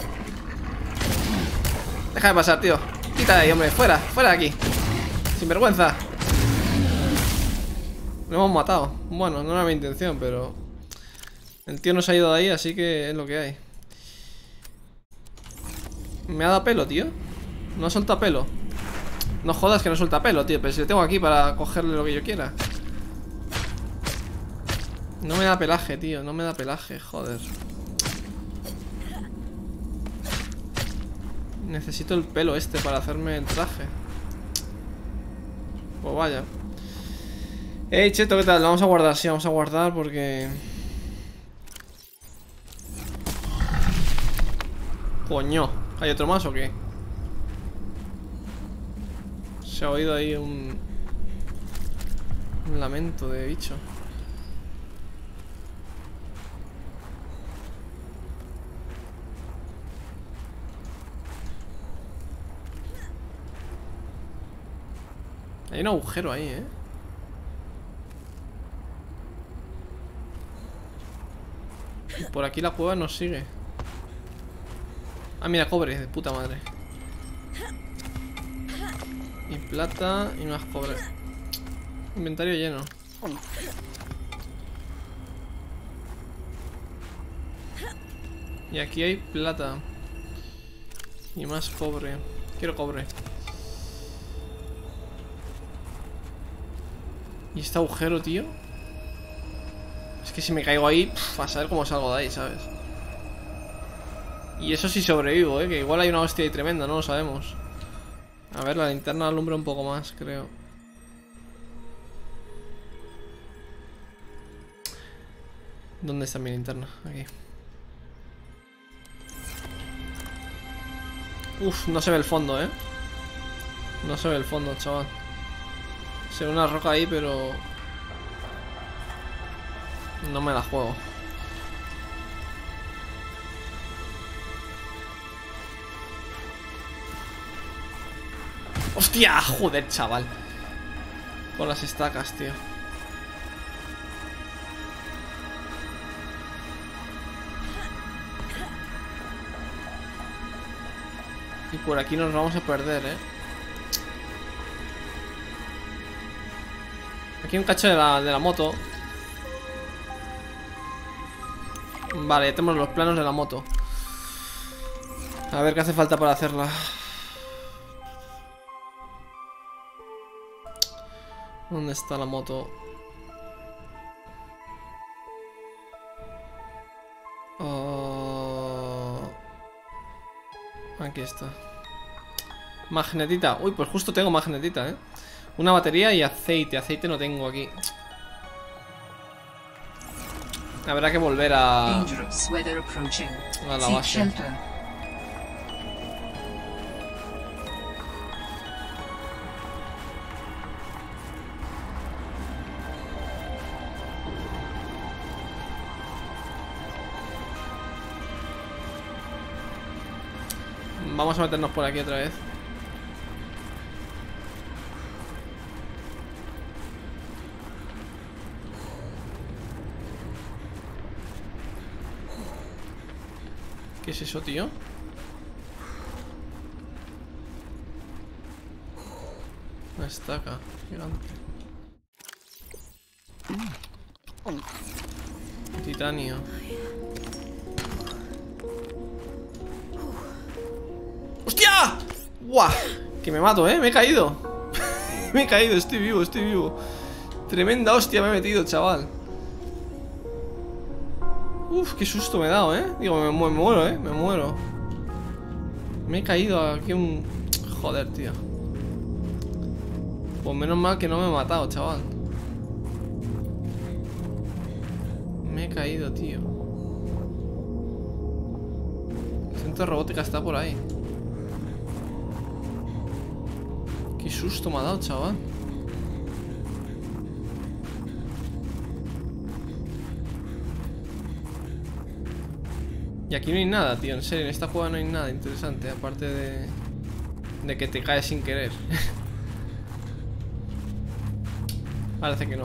Deja de pasar, tío. Quita de ahí, hombre. Fuera, fuera de aquí. Sin vergüenza. Lo hemos matado. Bueno, no era mi intención, pero... El tío no se ha ido de ahí, así que es lo que hay. Me ha dado pelo, tío. No ha soltado pelo. No jodas que no suelta pelo, tío. Pero si le tengo aquí para cogerle lo que yo quiera. No me da pelaje, tío. No me da pelaje, joder. Necesito el pelo este para hacerme el traje. Pues vaya. Ey, Cheto, ¿qué tal? Lo vamos a guardar, sí, vamos a guardar porque... Coño, ¿hay otro más o qué? Se ha oído ahí un... Un lamento de bicho. Hay un agujero ahí, eh. Y por aquí la cueva nos sigue. Ah, mira, cobre, de puta madre. Y plata y más cobre. Inventario lleno. Y aquí hay plata. Y más cobre. Quiero cobre. ¿Y este agujero, tío? Es que si me caigo ahí, pff, a saber cómo salgo de ahí, ¿sabes? Y eso sí sobrevivo, ¿eh? Que igual hay una hostia ahí tremenda, no lo sabemos. A ver, la linterna alumbra un poco más, creo. ¿Dónde está mi linterna? Aquí. Uf, no se ve el fondo, ¿eh? No se ve el fondo, chaval. Se ve una roca ahí, pero... No me la juego. ¡Hostia! Joder, chaval. Con las estacas, tío. Y por aquí nos vamos a perder, ¿eh? Aquí hay un cacho de la, de la moto. Vale, ya tenemos los planos de la moto. A ver qué hace falta para hacerla. ¿Dónde está la moto? Oh... Aquí está. Magnetita. Uy, pues justo tengo magnetita, ¿eh? Una batería y aceite. Aceite no tengo aquí. Habrá que volver a... Dangerous weather approaching. a la Seek base. shelter. Vamos a meternos por aquí otra vez. ¿Qué es eso, tío? Una estaca gigante. Titanio. ¡Hostia! ¡Guau! Que me mato, ¿eh? Me he caído. Me he caído, estoy vivo, estoy vivo. Tremenda hostia me he metido, chaval. Uf, qué susto me he dado, ¿eh? Digo, me, mu me muero, ¿eh? Me muero. Me he caído aquí un... Joder, tío. Pues menos mal que no me he matado, chaval. Me he caído, tío. El centro de robótica está por ahí. Qué susto me ha dado, chaval. Y aquí no hay nada, tío, en serio, en esta jugada no hay nada interesante. Aparte de... de que te caes sin querer. Parece que no.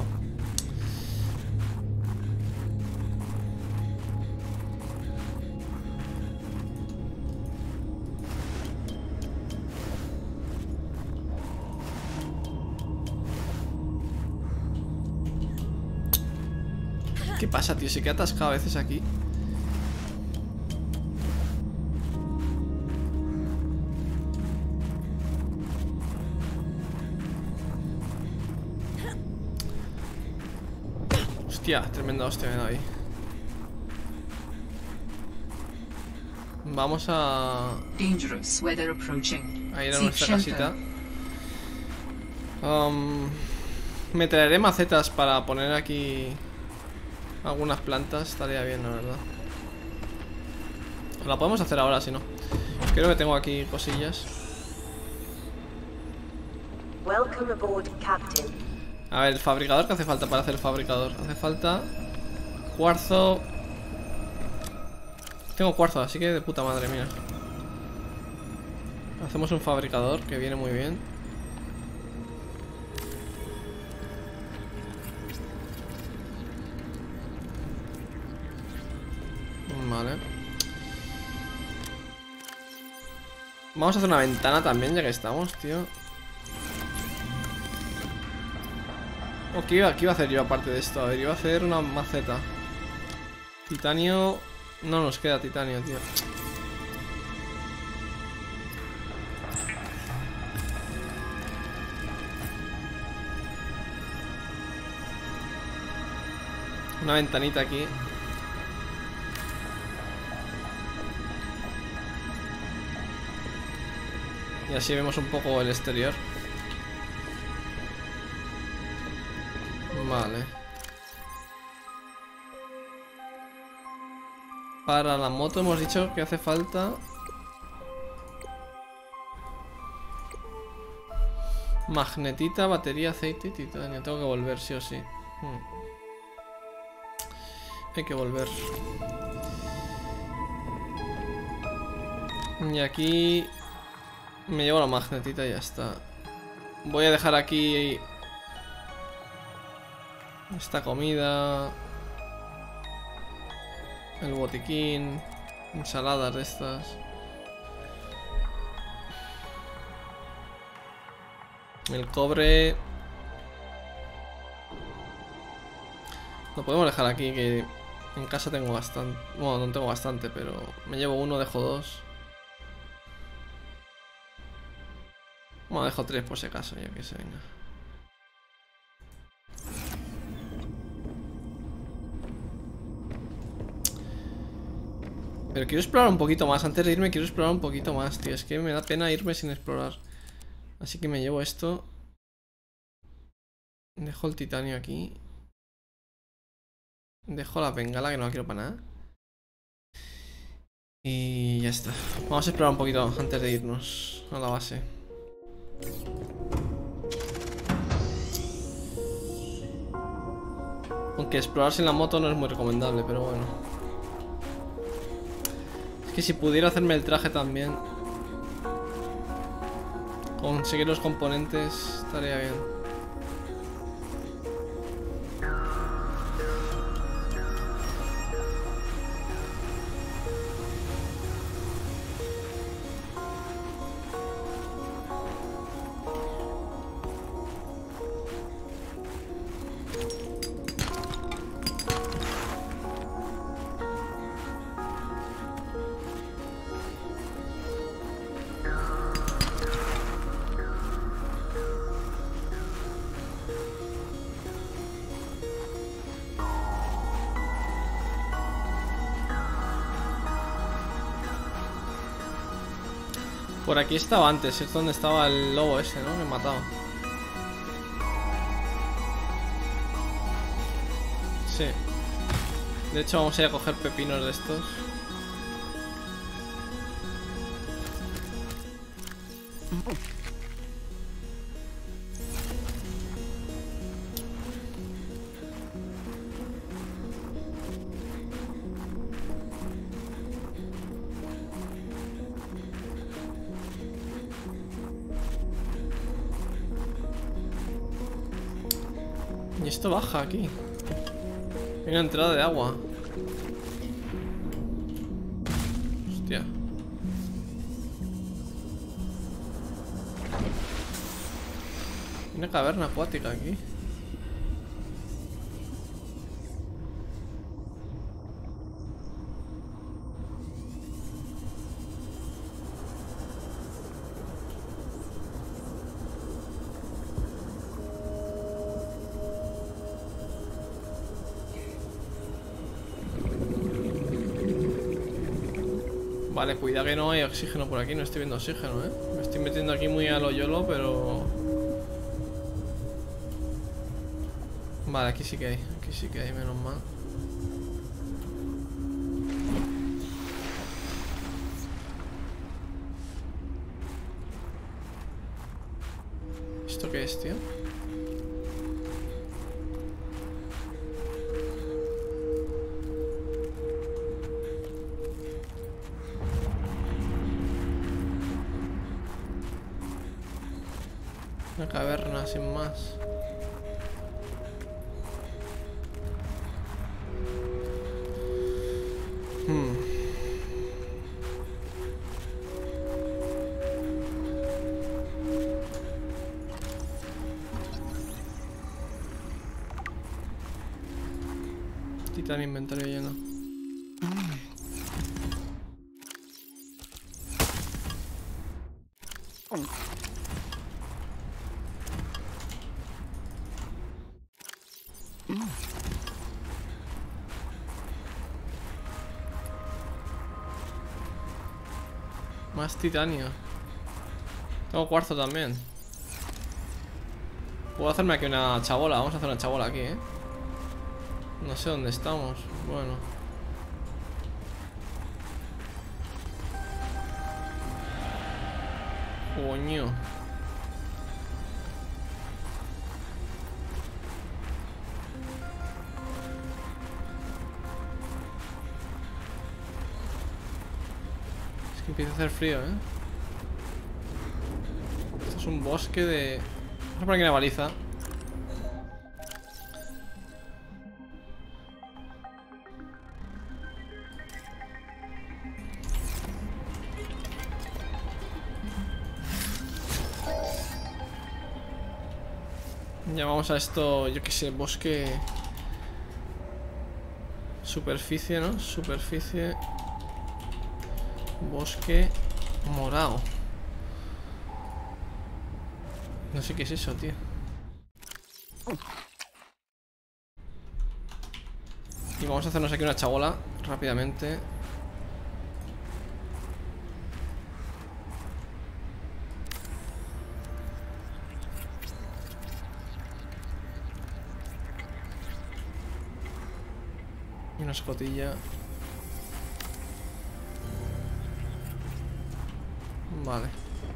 ¿Qué pasa, tío? Se queda atascado a veces aquí. Hostia, tremenda hostia me he dado ahí. Vamos a... Dangerous weather approaching. a ir a Seek nuestra shelter. casita. Um, me traeré macetas para poner aquí algunas plantas. Estaría bien, la verdad. La podemos hacer ahora, si no. Creo que tengo aquí cosillas. Welcome aboard, Captain. A ver, el fabricador, ¿qué hace falta para hacer el fabricador? Hace falta cuarzo. Tengo cuarzo, así que de puta madre, mira. Hacemos un fabricador, que viene muy bien. Vale. Vamos a hacer una ventana también, ya que estamos, tío. Oh, ¿qué iba, ¿qué iba a hacer yo aparte de esto? A ver, iba a hacer una maceta. Titanio... No nos queda titanio, tío. Una ventanita aquí. Y así vemos un poco el exterior. Vale. Para la moto hemos dicho que hace falta magnetita, batería, aceite y titanio. Tengo que volver sí o sí. hmm. Hay que volver. Y aquí me llevo la magnetita y ya está. Voy a dejar aquí esta comida, el botiquín, ensaladas de estas, el cobre. Lo podemos dejar aquí, que en casa tengo bastante. Bueno, no tengo bastante, pero me llevo uno, dejo dos. Bueno, dejo tres por si acaso, yo que sé, venga. Pero quiero explorar un poquito más. Antes de irme quiero explorar un poquito más, tío. Es que me da pena irme sin explorar. Así que me llevo esto. Dejo el titanio aquí. Dejo la bengala, que no la quiero para nada. Y ya está. Vamos a explorar un poquito antes de irnos a la base. Aunque explorar sin la moto no es muy recomendable, pero bueno. Es que si pudiera hacerme el traje también, conseguir los componentes, estaría bien. Por aquí estaba antes, es donde estaba el lobo ese, ¿no? Me he matado. Sí. De hecho vamos a ir a coger pepinos de estos. Y esto baja aquí. Hay una entrada de agua. Hostia. Hay una caverna acuática aquí. Vale, cuidado que no hay oxígeno por aquí. No estoy viendo oxígeno, eh. Me estoy metiendo aquí muy a lo yolo, pero... Vale, aquí sí que hay. Aquí sí que hay, menos mal. ¿Esto qué es, tío? Una caverna sin más. Hmm. Titan inventario lleno. Más titanio. Tengo cuarzo también. Puedo hacerme aquí una chabola. Vamos a hacer una chabola aquí, eh. No sé dónde estamos. Bueno. Coño. Empieza a hacer frío, ¿eh? Esto es un bosque de... Vamos a poner aquí una baliza. Llamamos a esto, yo qué sé, bosque... Superficie, ¿no? Superficie... Bosque morado. No sé qué es eso, tío. Y vamos a hacernos aquí una chabola rápidamente. Y una escotilla. Vale.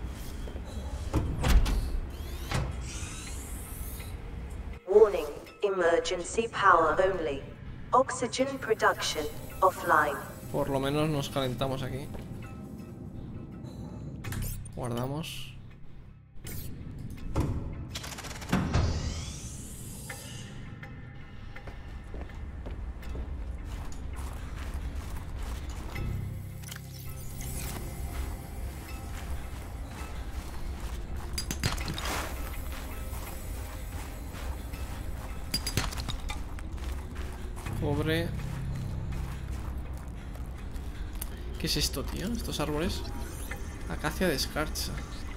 Warning, emergency power only. Oxygen production offline. Por lo menos nos calentamos aquí. Guardamos. Pobre. ¿Qué es esto, tío? Estos árboles. Acacia de escarcha.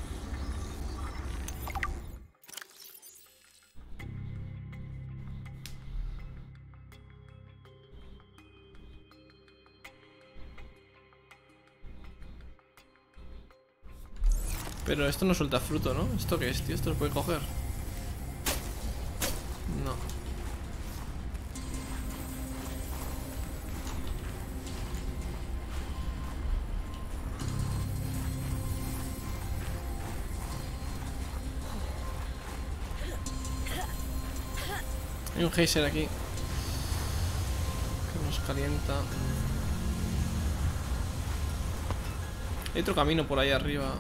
Pero esto no suelta fruto, ¿no? ¿Esto qué es, tío? ¿Esto lo puede coger? No. Hay un geyser aquí que nos calienta. Hay otro camino por ahí arriba.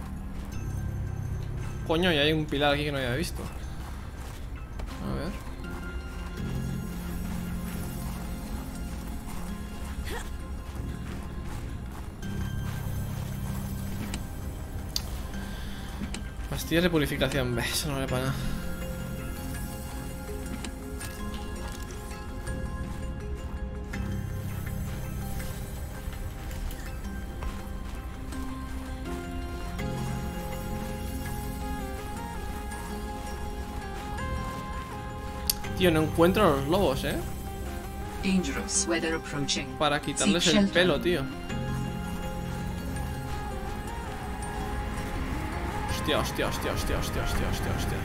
Coño, y hay un pilar aquí que no había visto. A ver. Pastillas de purificación. Ve, eso no vale para nada. Tío, no encuentro a los lobos, ¿eh? Dangerous weather approaching. Para quitarles Seek el shelter. pelo, tío. Hostia, hostia, hostia, hostia, hostia, hostia, hostia, hostia.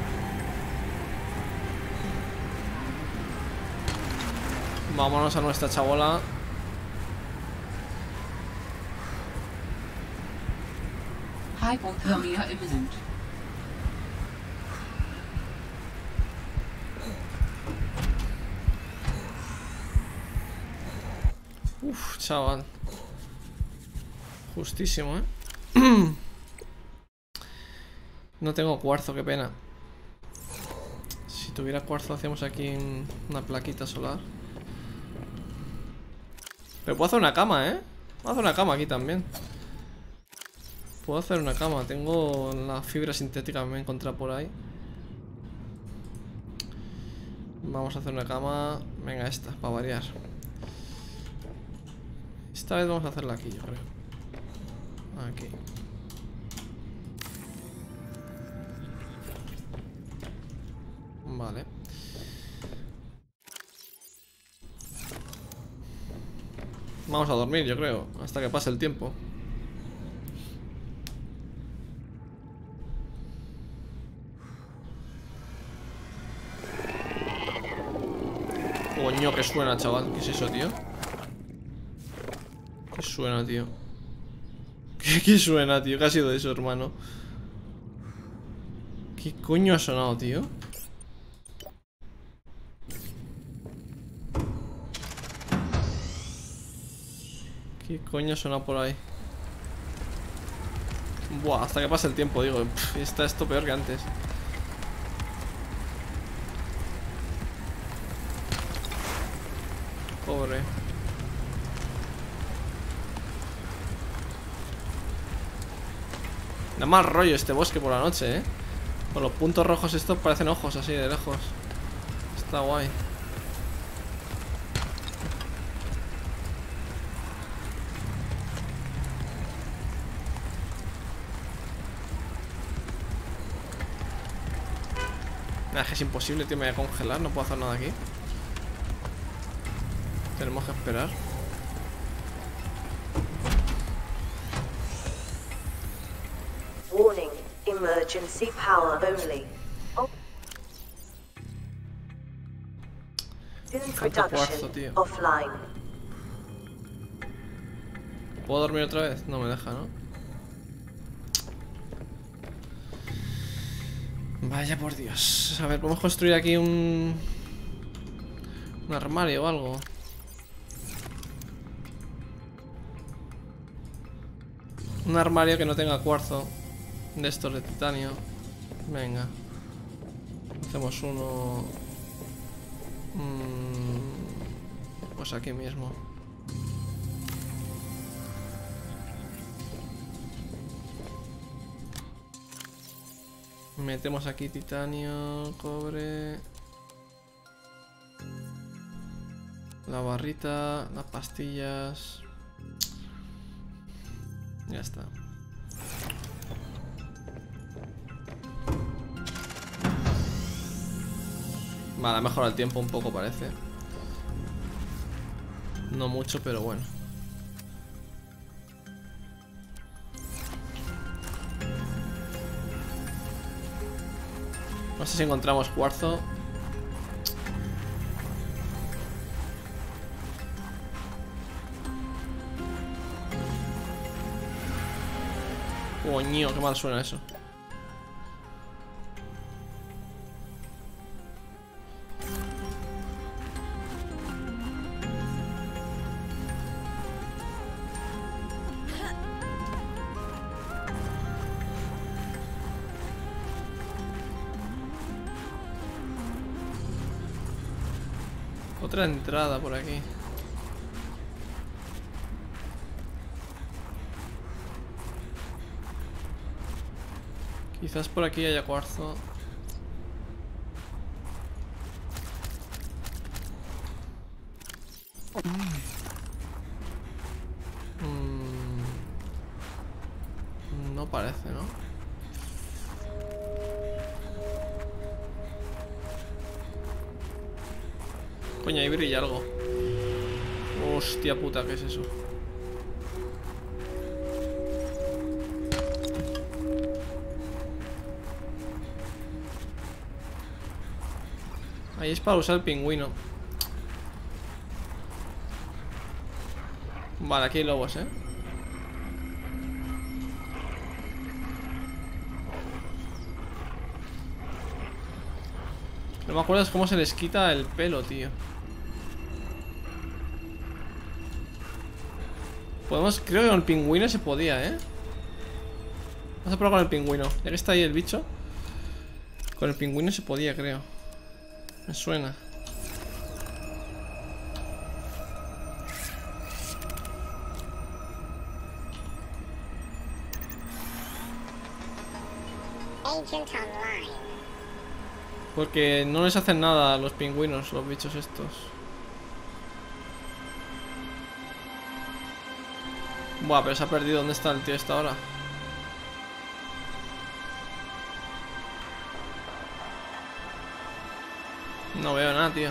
Vámonos a nuestra chabola. Hypothermia imminent. Uf, chaval. Justísimo, ¿eh? No tengo cuarzo, qué pena. Si tuviera cuarzo hacíamos aquí una plaquita solar. Pero puedo hacer una cama, ¿eh? Puedo hacer una cama aquí también. Puedo hacer una cama. Tengo la fibra sintética que me he encontrado por ahí. Vamos a hacer una cama. Venga, esta, para variar. Esta vez vamos a hacerla aquí, yo creo. Aquí. Vale. Vamos a dormir, yo creo, hasta que pase el tiempo. Coño, que suena, chaval. ¿Qué es eso, tío? ¿Qué suena, tío? ¿Qué, qué suena, tío? ¿Qué ha sido eso, hermano? ¿Qué coño ha sonado, tío? ¿Qué coño ha sonado por ahí? Buah, hasta que pase el tiempo, digo. Pff, está esto peor que antes. Pobre. Da más rollo este bosque por la noche, eh. Con los puntos rojos estos parecen ojos así de lejos. Está guay. Nah, es que es imposible, tío, me voy a congelar, no puedo hacer nada aquí. Tenemos que esperar. Warning, emergency power only. In production, tío. offline. ¿Puedo dormir otra vez? No me deja, ¿no? Vaya por Dios. A ver, podemos construir aquí un... un armario o algo. Un armario que no tenga cuarzo. De estos de titanio. Venga. Hacemos uno... Mm, pues aquí mismo. Metemos aquí titanio, cobre, la barrita, las pastillas. Ya está. Vale, ha mejorado el tiempo un poco, parece. No mucho, pero bueno. No sé si encontramos cuarzo. Coño, qué mal suena eso. Otra entrada por aquí. Quizás por aquí haya cuarzo. Mm. No parece, ¿no? Coño, ahí brilla algo. Hostia puta, ¿qué es eso? Ahí es para usar el pingüino. Vale, aquí hay lobos, ¿eh? No me acuerdo es cómo se les quita el pelo, tío. Podemos, creo que con el pingüino se podía, ¿eh? Vamos a probar con el pingüino. Ya que está ahí el bicho. Con el pingüino se podía, creo. Me suena. Agent online. Porque no les hacen nada a los pingüinos, los bichos estos. Buah, pero se ha perdido. ¿Dónde está el tío esta hora? No veo nada, tío.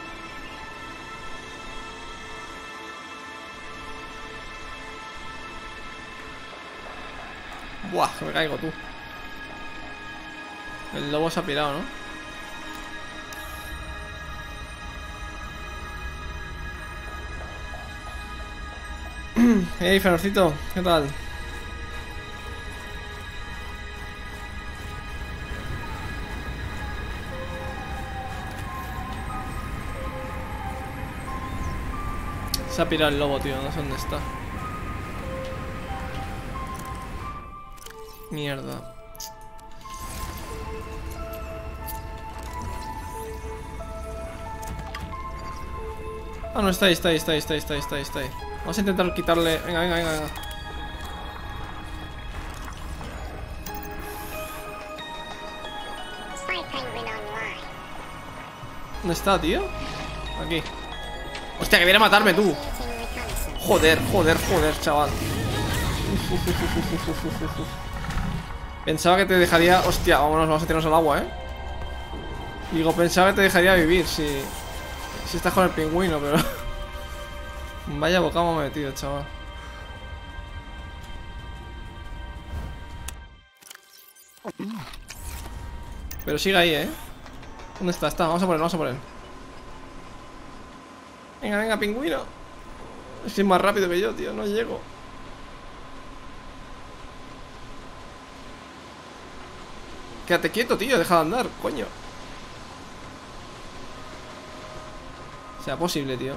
Buah, que me caigo, tú. El lobo se ha pirado, ¿no? Hey, Fenorcito, ¿qué tal? Se ha pirado el lobo, tío, no sé dónde está. Mierda. Ah, no, está ahí, está ahí, está ahí, está ahí, está ahí, está ahí, está ahí. Vamos a intentar quitarle... Venga, venga, venga, venga. ¿Dónde está, tío? Aquí. Hostia, que viene a matarme, tú. Joder, joder, joder, chaval. Uf, uf, uf, uf, uf, uf, uf. Pensaba que te dejaría... Hostia, vámonos, vamos a tirarnos al agua, ¿eh? Digo, pensaba que te dejaría vivir si, si estás con el pingüino, pero... Vaya bocado me he metido, chaval. Pero sigue ahí, ¿eh? ¿Dónde está? Está, vamos a por él, vamos a por él. Venga, venga, pingüino. Es más rápido que yo, tío, no llego. Quédate quieto, tío, deja de andar, coño. Sea posible, tío.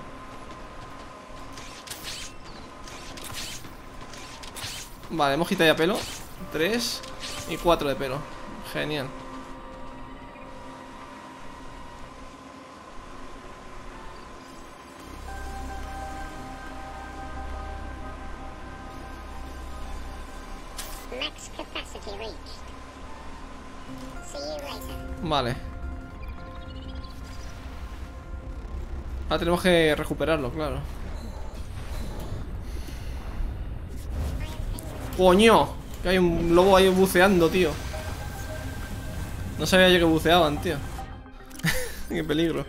Vale, hemos quitado ya pelo. Tres y cuatro de pelo. Genial. Max capacity reached. See you later. Vale. Ahora tenemos que recuperarlo, claro. ¡Coño! Que hay un lobo ahí buceando, tío. No sabía yo que buceaban, tío. Qué peligro.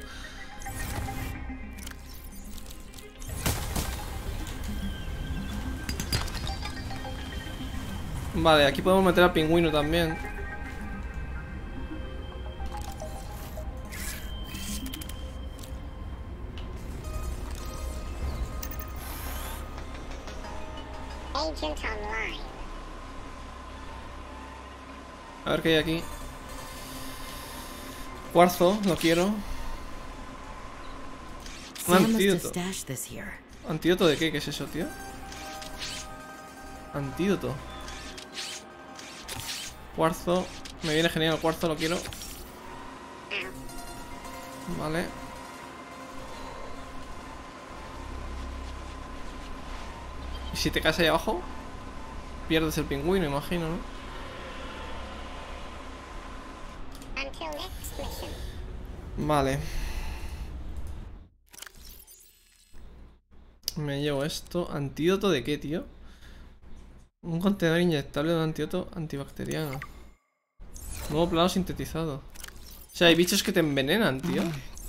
Vale, aquí podemos meter al pingüino también. Agent online. A ver qué hay aquí. Cuarzo, lo quiero. Un antídoto. ¿Antídoto de qué? ¿Qué es eso, tío? Antídoto. Cuarzo. Me viene genial el cuarzo, lo quiero. Vale. ¿Y si te caes ahí abajo? Pierdes el pingüino, imagino, ¿no? Until next mission. Vale. Me llevo esto. ¿Antídoto de qué, tío? Un contenedor inyectable de un antídoto antibacteriano. Nuevo plano sintetizado. O sea, hay bichos que te envenenan, tío.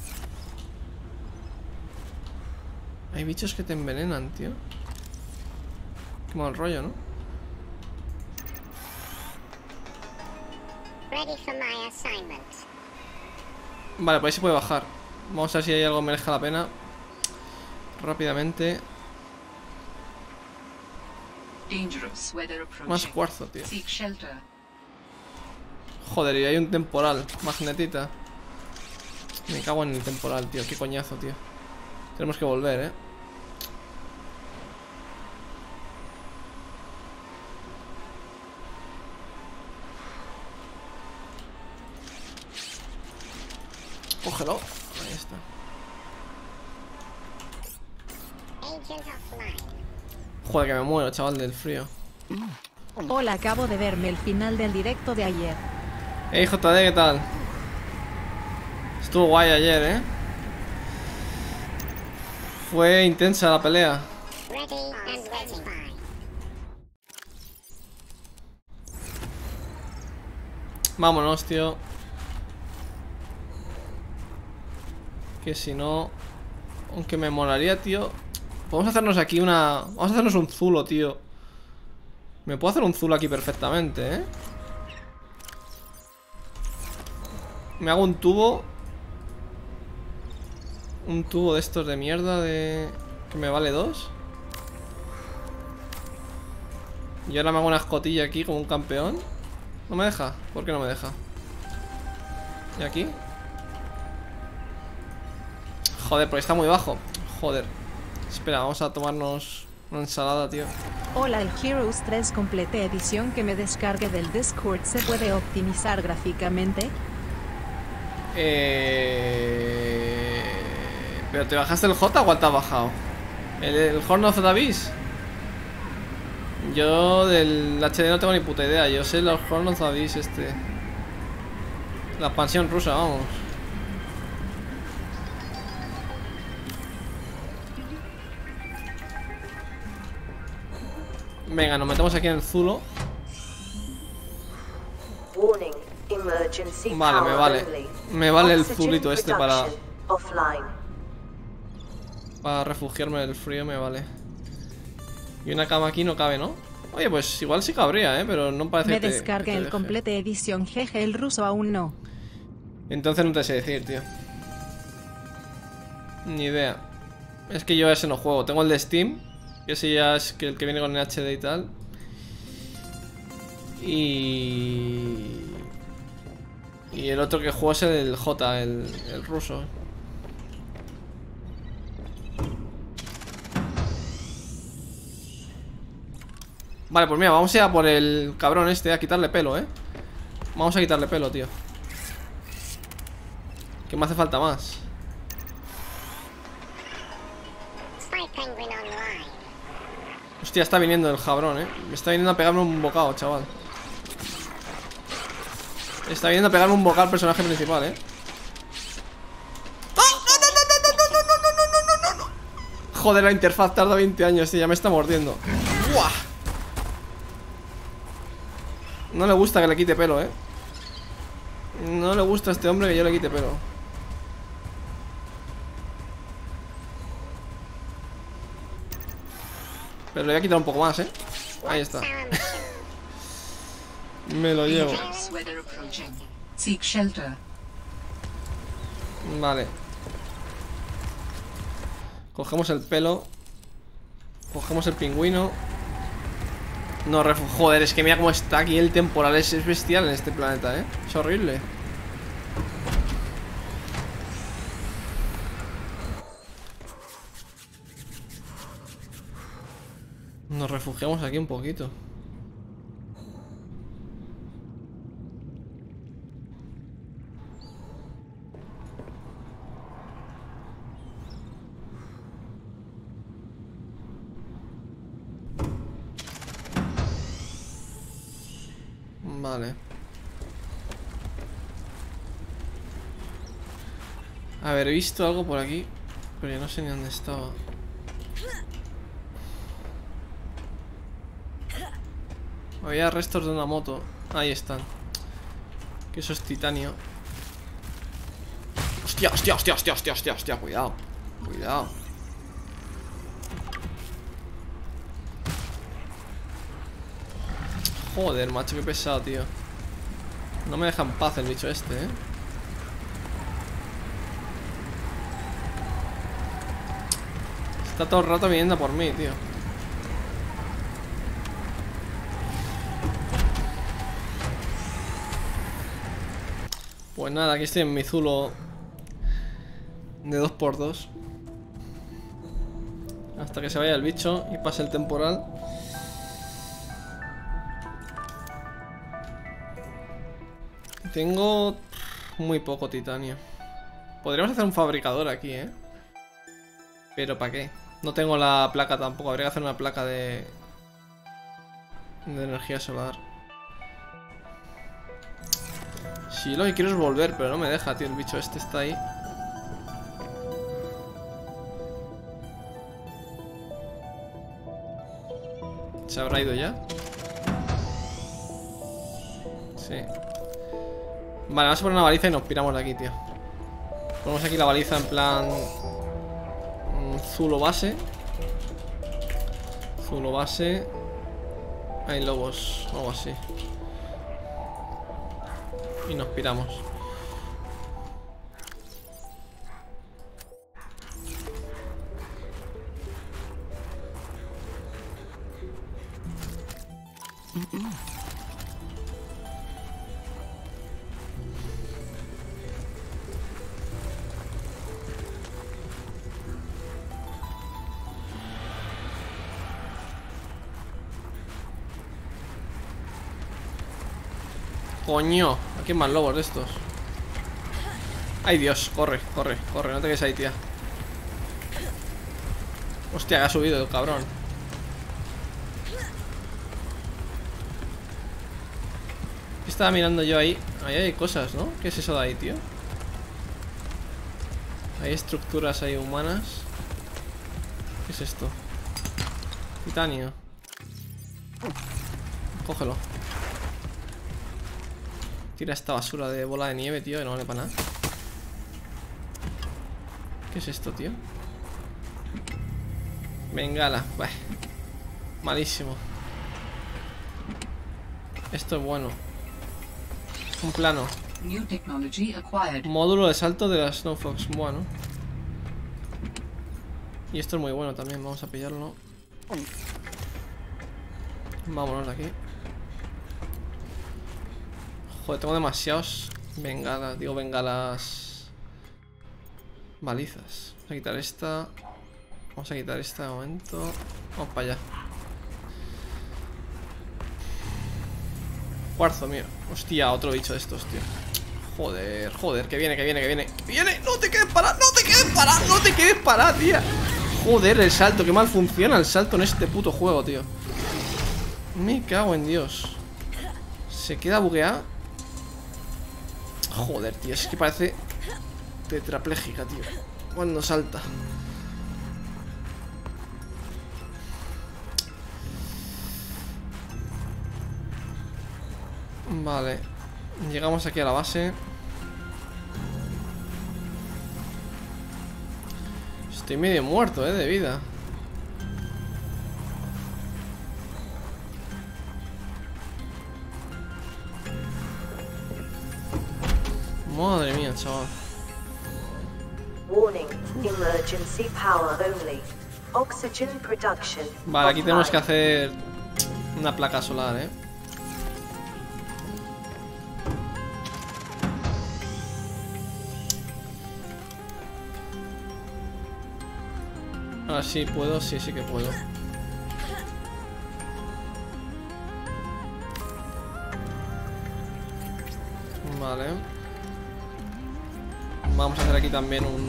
Hay bichos que te envenenan, tío. Qué mal rollo, ¿no? Ready for my assignment. Vale, por ahí se puede bajar. Vamos a ver si hay algo que merezca la pena. Rápidamente. Dangerous weather approaching. Más cuarzo, tío. Seek shelter. Joder, y hay un temporal. Magnetita. Me cago en el temporal, tío. Qué coñazo, tío. Tenemos que volver, eh. Cógelo. Ahí está. Agent offline. Joder, que me muero, chaval, del frío. Hola, acabo de verme el final del directo de ayer. Hey, J D, ¿qué tal? Estuvo guay ayer, ¿eh? Fue intensa la pelea. Ready and ready. Vámonos, tío. Que si no... Aunque me molaría, tío. Podemos hacernos aquí una... Vamos a hacernos un zulo, tío. Me puedo hacer un zulo aquí perfectamente, ¿eh? Me hago un tubo. Un tubo de estos de mierda de... Que me vale dos. Y ahora me hago una escotilla aquí como un campeón. ¿No me deja? ¿Por qué no me deja? ¿Y aquí? Joder, porque está muy bajo. Joder. Espera, vamos a tomarnos una ensalada, tío. Hola, el Heroes tres Complete Edición que me descargue del Discord, ¿se puede optimizar gráficamente? Eh... ¿Pero te bajaste el J o cuál te has bajado? ¿El, el Horn of the Abyss? Yo del H D no tengo ni puta idea. Yo sé los Horn of the Abyss este. La expansión rusa, vamos. Venga, nos metemos aquí en el zulo. Warning. Emergency Vale, me power vale. only. Me vale el Oxygen zulito este para, production offline. para refugiarme del frío, me vale. Y una cama aquí no cabe, ¿no? Oye, pues igual sí cabría, ¿eh? Pero no parece Me que te, descargué que te el deje. complete edición, jeje, el ruso aún no. Entonces no te sé decir, tío. Ni idea. Es que yo ese no juego. Tengo el de Steam, que ese ya es que el que viene con el H D y tal. Y... Y el otro que juego es el J, el, el ruso. Vale, pues mira, vamos a ir a por el cabrón este, a quitarle pelo, ¿eh? Vamos a quitarle pelo, tío. ¿Qué me hace falta más? Spy Penguin online. Hostia, está viniendo el cabrón, ¿eh? Me está viniendo a pegarme un bocado, chaval. Está viniendo a pegarme un bocado al personaje principal, ¿eh? Joder, la interfaz tarda veinte años, tío, ya me está mordiendo. ¡Buah! No le gusta que le quite pelo, ¿eh? No le gusta a este hombre que yo le quite pelo. Pero le voy a quitar un poco más, ¿eh? Ahí está. Me lo llevo. Dangerous weather approaching. Seek shelter. Vale. Cogemos el pelo. Cogemos el pingüino. No, refu- joder, es que mira cómo está aquí el temporal. Es, es bestial en este planeta, ¿eh? Es horrible. Nos refugiamos aquí un poquito. Vale. A ver, he visto algo por aquí, pero ya no sé ni dónde estaba. Había restos de una moto. Ahí están. Que eso es titanio. Hostia, hostia, hostia, hostia, hostia, hostia, hostia. Cuidado. Cuidado. Joder, macho, qué pesado, tío. No me deja en paz el bicho este, eh. Está todo el rato viniendo por mí, tío. Pues nada, aquí estoy en mi zulo de dos por dos. Hasta que se vaya el bicho y pase el temporal. Tengo muy poco titanio. Podríamos hacer un fabricador aquí, ¿eh? Pero ¿para qué? No tengo la placa tampoco. Habría que hacer una placa de... de energía solar. Sí, lo que quiero es volver, pero no me deja, tío. El bicho este está ahí. ¿Se habrá ido ya? Sí. Vale, vamos a poner una baliza y nos piramos de aquí, tío. Ponemos aquí la baliza en plan... Zulo base. Zulo base. Hay lobos, algo así. Y nos piramos. Coño, aquí hay más lobos de estos. Ay, Dios, corre, corre, corre, no te quedes ahí, tía. Hostia, que ha subido el cabrón. Estaba mirando yo ahí. Ahí hay cosas, ¿no? ¿Qué es eso de ahí, tío? Hay estructuras ahí humanas. ¿Qué es esto? Titanio. Cógelo. Tira esta basura de bola de nieve, tío, que no vale para nada. ¿Qué es esto, tío? Bengala, bah. Malísimo. Esto es bueno. Un plano. New technology acquired. Módulo de salto de las Snowfox. Bueno. Y esto es muy bueno también. Vamos a pillarlo. Vámonos de aquí. Joder, tengo demasiados bengalas. Digo bengalas. Balizas. Vamos a quitar esta. Vamos a quitar esta de momento. Vamos para allá. Cuarzo, mío. Hostia, otro bicho de estos, tío. Joder, joder, que viene, que viene, que viene. ¡Que viene! ¡No te quedes parado! ¡No te quedes parado! ¡No te quedes parado, tía! Joder, el salto, qué mal funciona el salto en este puto juego, tío. Me cago en Dios. Se queda bugueada. Joder, tío, es que parece tetrapléjica, tío, cuando salta. Vale. Llegamos aquí a la base. Estoy medio muerto, eh, de vida. Madre mía, chaval. Warning, emergency power only. Oxygen production. Vale, aquí tenemos que hacer una placa solar, eh. Ahora sí puedo, sí, sí que puedo. Vale. Vamos a hacer aquí también un...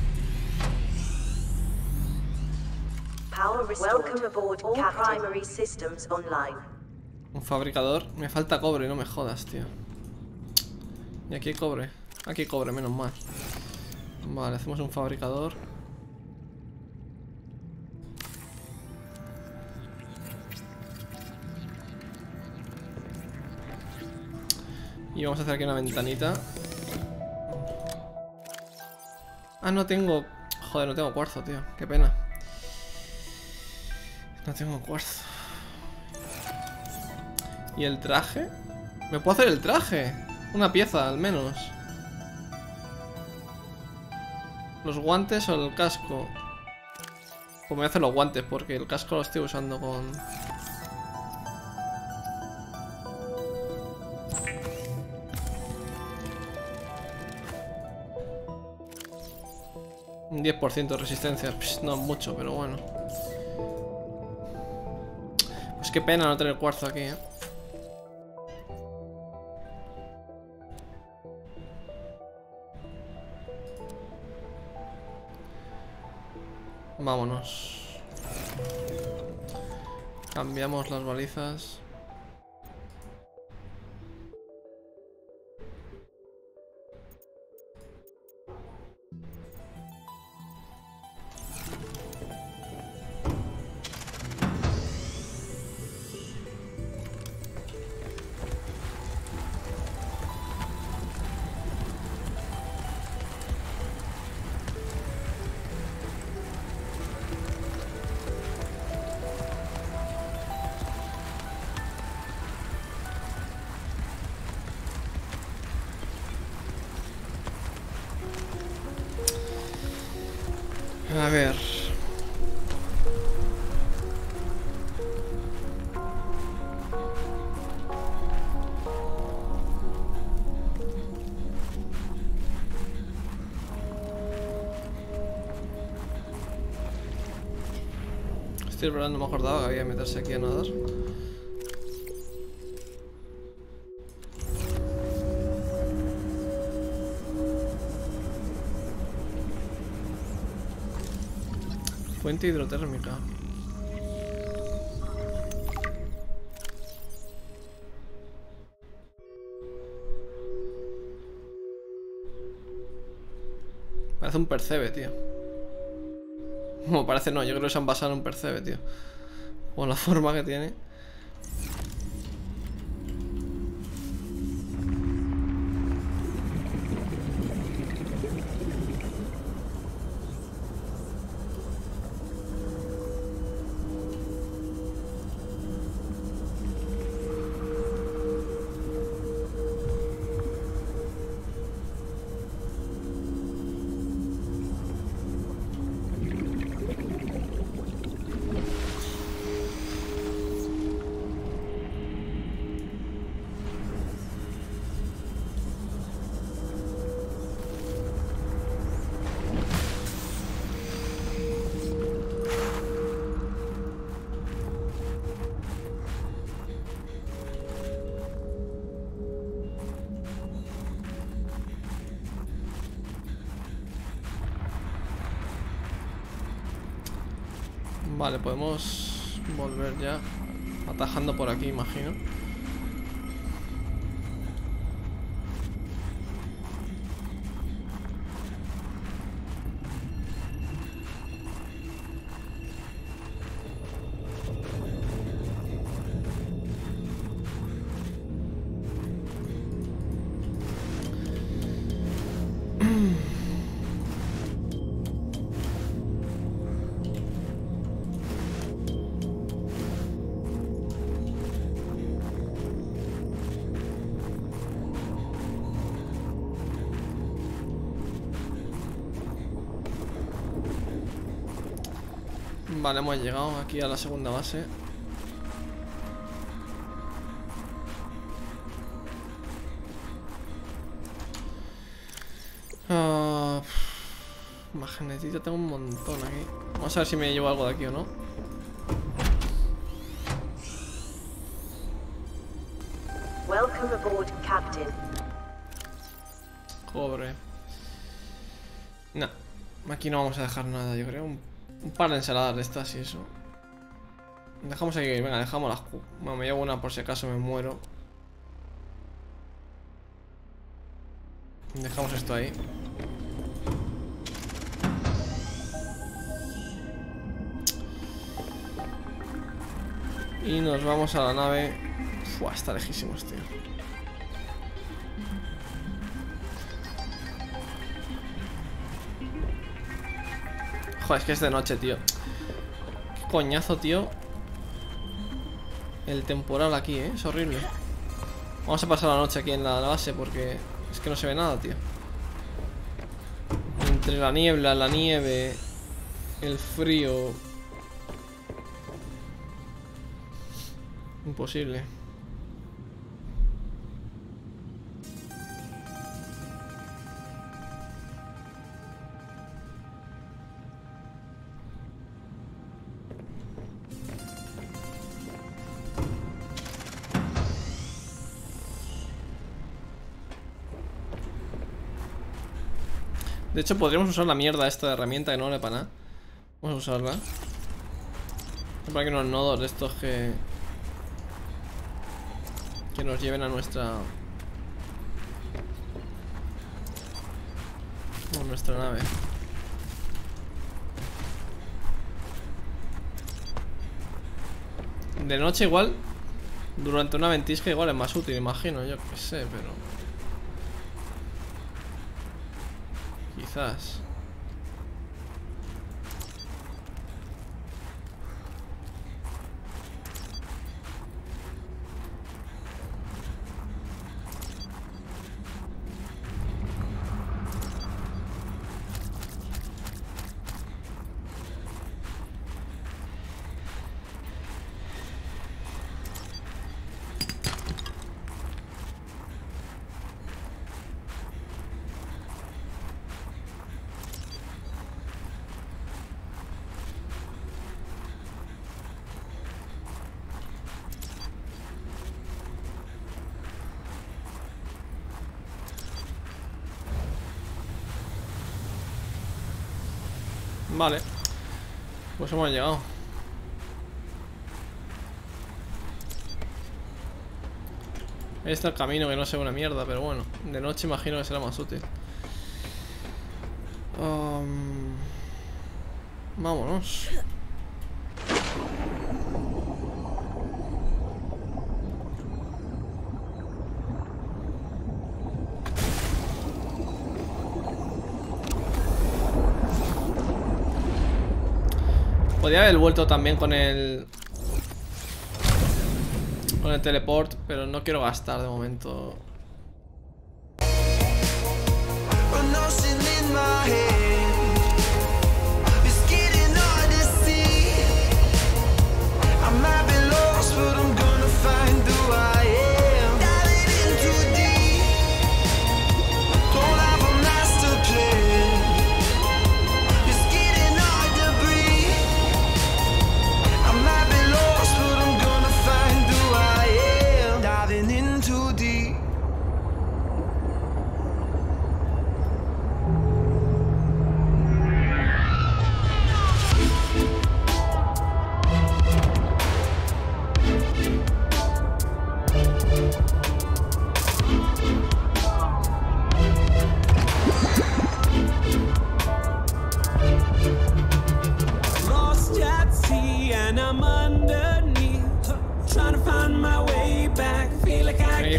Welcome aboard all primary systems online. Un fabricador. Me falta cobre, no me jodas, tío. Y aquí hay cobre. Aquí hay cobre, menos mal. Vale, hacemos un fabricador. Y vamos a hacer aquí una ventanita. Ah, no tengo... Joder, no tengo cuarzo, tío. Qué pena. No tengo cuarzo. ¿Y el traje? ¿Me puedo hacer el traje? Una pieza, al menos. ¿Los guantes o el casco? Pues me voy a hacer los guantes, porque el casco lo estoy usando con... Un diez por ciento de resistencia. Psh, no mucho, pero bueno. Pues qué pena no tener cuarzo aquí, eh. Vámonos. Cambiamos las balizas. A ver. Estoy probando, no me acordaba que había que meterse aquí a nadar. Fuente hidrotérmica. Parece un percebe, tío. No, parece no, yo creo que se han basado en un percebe, tío. Por la forma que tiene. Vale, podemos volver ya. Atajando por aquí, imagino. Vale, hemos llegado aquí a la segunda base. Uh, Magnetito tengo un montón aquí. Vamos a ver si me llevo algo de aquí o no. Welcome aboard, Captain. Cobre. No, aquí no vamos a dejar nada, yo creo. Un, un par de ensaladas de estas y eso. Dejamos aquí, venga, dejamos las... Bueno, me llevo una por si acaso me muero. Dejamos esto ahí. Y nos vamos a la nave. Fua, está lejísimos, tío. Joder, es que es de noche, tío. Qué coñazo, tío. El temporal aquí, ¿eh? Es horrible. Vamos a pasar la noche aquí en la, la base porque es que no se ve nada, tío. Entre la niebla, la nieve, el frío. Imposible. De hecho, podríamos usar la mierda esta de herramienta que no vale para nada. Vamos a usarla. Para que unos nodos de estos que... que nos lleven a nuestra... a nuestra nave. De noche igual, durante una ventisca igual es más útil, imagino, yo qué sé, pero... quizás. Vale, pues hemos llegado. Ahí está el camino, que no sea una mierda, pero bueno, de noche imagino que será más útil. um, Vámonos. Podría haber vuelto también con el... con el teleport, pero no quiero gastar de momento.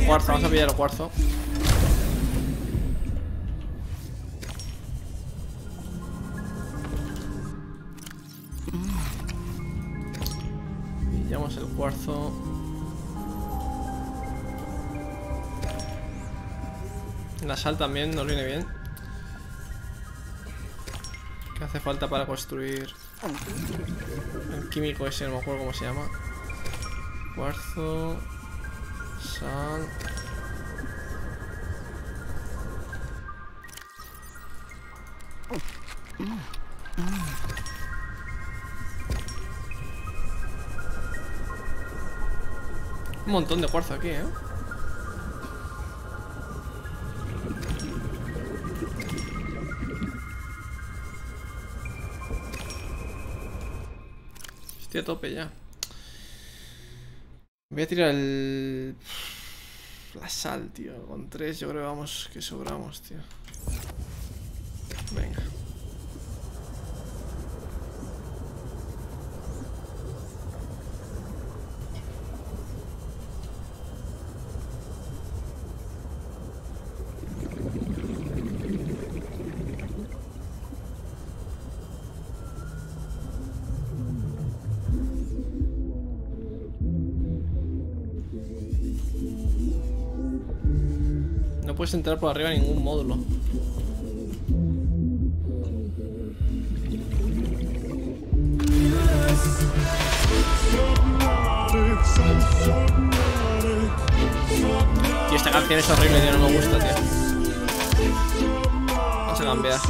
cuarzo, vamos a pillar el cuarzo. Pillamos el cuarzo. La sal también nos viene bien. ¿Qué hace falta para construir el químico ese? No me acuerdo cómo se llama. Cuarzo, sal. Un montón de cuarzo aquí, ¿eh? Estoy a tope ya. Voy a tirar el... la sal, tío. Con tres yo creo que vamos que sobramos, tío. Venga. No puedes entrar por arriba a ningún módulo. Y esta canción es horrible, tío, no me gusta, tío. Vamos a cambiar.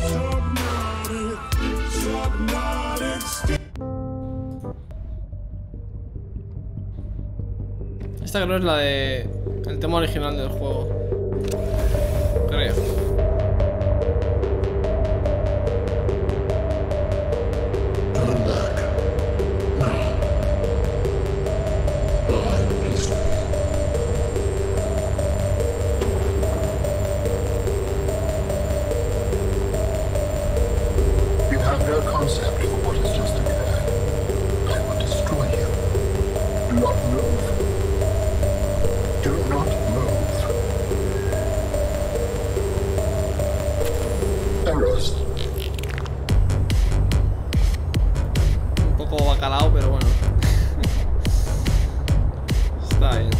Esta creo es la de... el tema original del juego. Creo. You have no concept for what has just occurred. I will destroy you. Do not move. Do not move. Eros. Un poco bacalao, pero bueno. Está bien.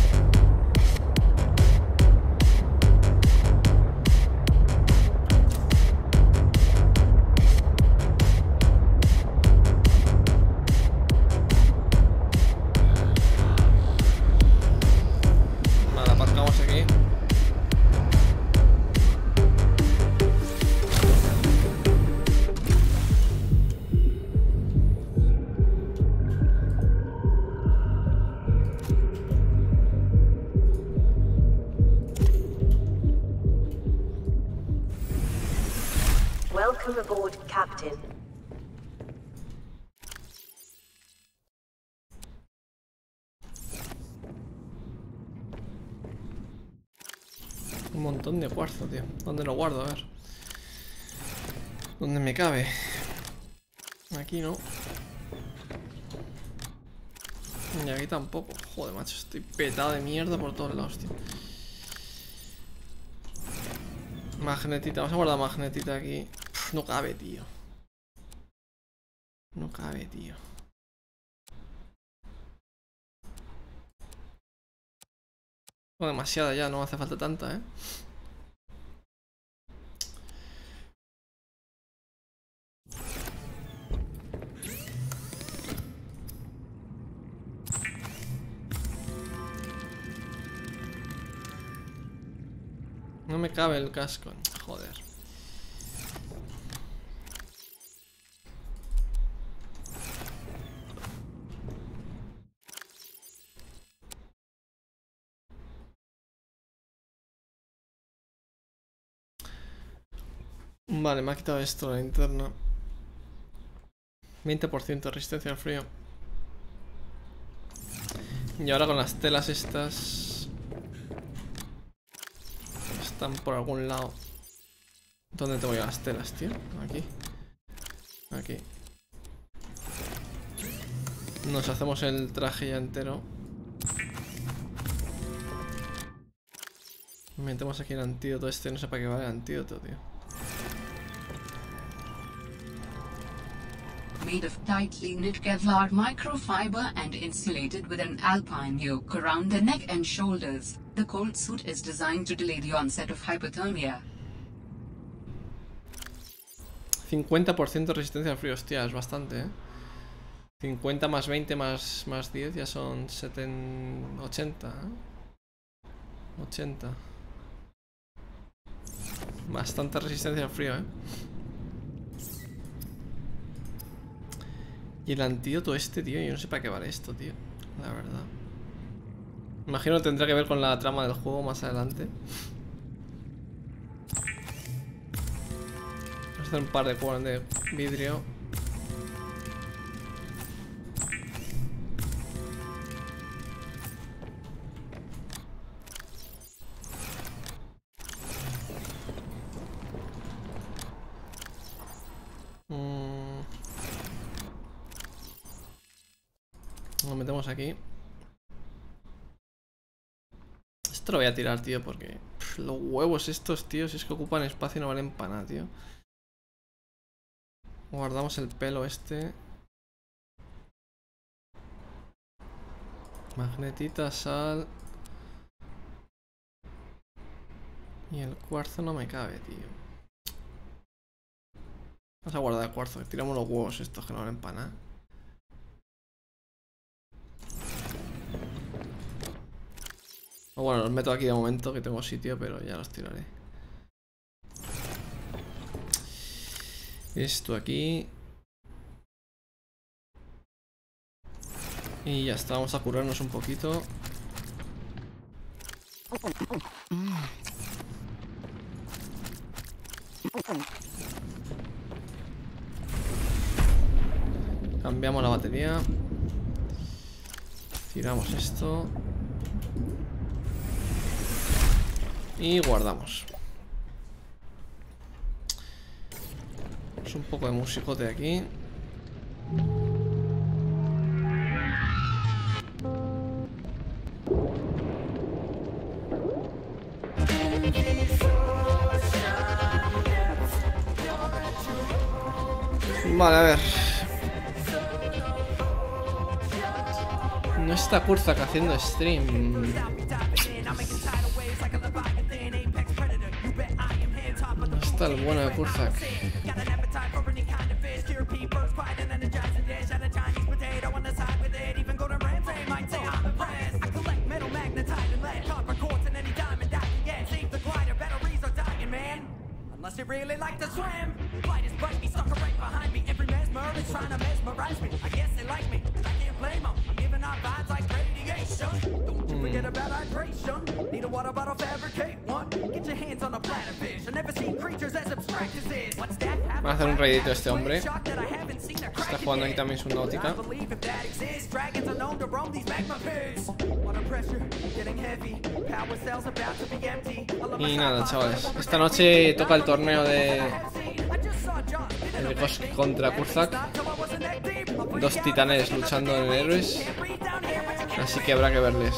Vale, aparcamos aquí. Welcome aboard, Captain. Un montón de cuarzo, tío. ¿Dónde lo guardo? A ver. ¿Dónde me cabe? Aquí no. Y aquí tampoco. Joder, macho. Estoy petado de mierda por todos lados, tío. Magnetita. Vamos a guardar magnetita aquí. Uf, no cabe, tío. No cabe, tío. Oh, demasiada ya. No hace falta tanta, ¿eh? No me cabe el casco. Joder. Vale, me ha quitado esto, la linterna. veinte por ciento de resistencia al frío. Y ahora con las telas estas... están por algún lado. ¿Dónde tengo yo las telas, tío? Aquí. Aquí. Nos hacemos el traje ya entero. Metemos aquí el antídoto este, no sé para qué vale el antídoto, tío. Made of tightly knit Kevlar microfiber and insulated with an alpine yoke around the neck and shoulders, the cold suit is designed to delay the onset of hypothermia. cincuenta por ciento resistencia al frío, hostia, es bastante, ¿eh? cincuenta más veinte más, más diez ya son setenta, ochenta, ¿eh? ochenta. Bastante resistencia al frío, ¿eh? Y el antídoto este, tío, yo no sé para qué vale esto, tío. La verdad. Imagino que tendrá que ver con la trama del juego más adelante. Vamos a hacer un par de cuerdas de vidrio. Lo metemos aquí. Esto lo voy a tirar, tío, porque pff, los huevos estos, tío, si es que ocupan espacio no valen para nada, tío. Guardamos el pelo este. Magnetita, sal. Y el cuarzo no me cabe, tío. Vamos a guardar el cuarzo, que tiramos los huevos estos que no valen para nada. Bueno, los meto aquí de momento, que tengo sitio, pero ya los tiraré. Esto aquí. Y ya está, vamos a curarnos un poquito. Cambiamos la batería. Tiramos esto. Y guardamos. Es un poco de musicote aquí. Vale, a ver. No está Kurzak haciendo stream. No está el bueno de Kurzak. Unless you really like to swim, light is bright, me sucker right behind me. Every mesmer is trying to mesmerize me. I guess they like me, I can't blame them. I'm giving out vibes like radiation. Don't you forget about hydration. Need a water bottle, fabricate one. Get your hands on a planet fish. I've never seen creatures as abstract as this. What's that? Va a hacer un raidito este hombre. Está jugando aquí también Subnautica. Y nada, chavales. Esta noche toca el torneo de el Ghost contra Kurzak. Dos titanes luchando en héroes. Así que habrá que verles.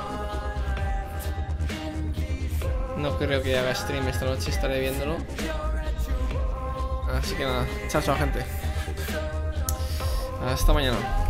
No creo que haga stream esta noche, estaré viéndolo. Así que nada, chao, chao, gente. Hasta mañana.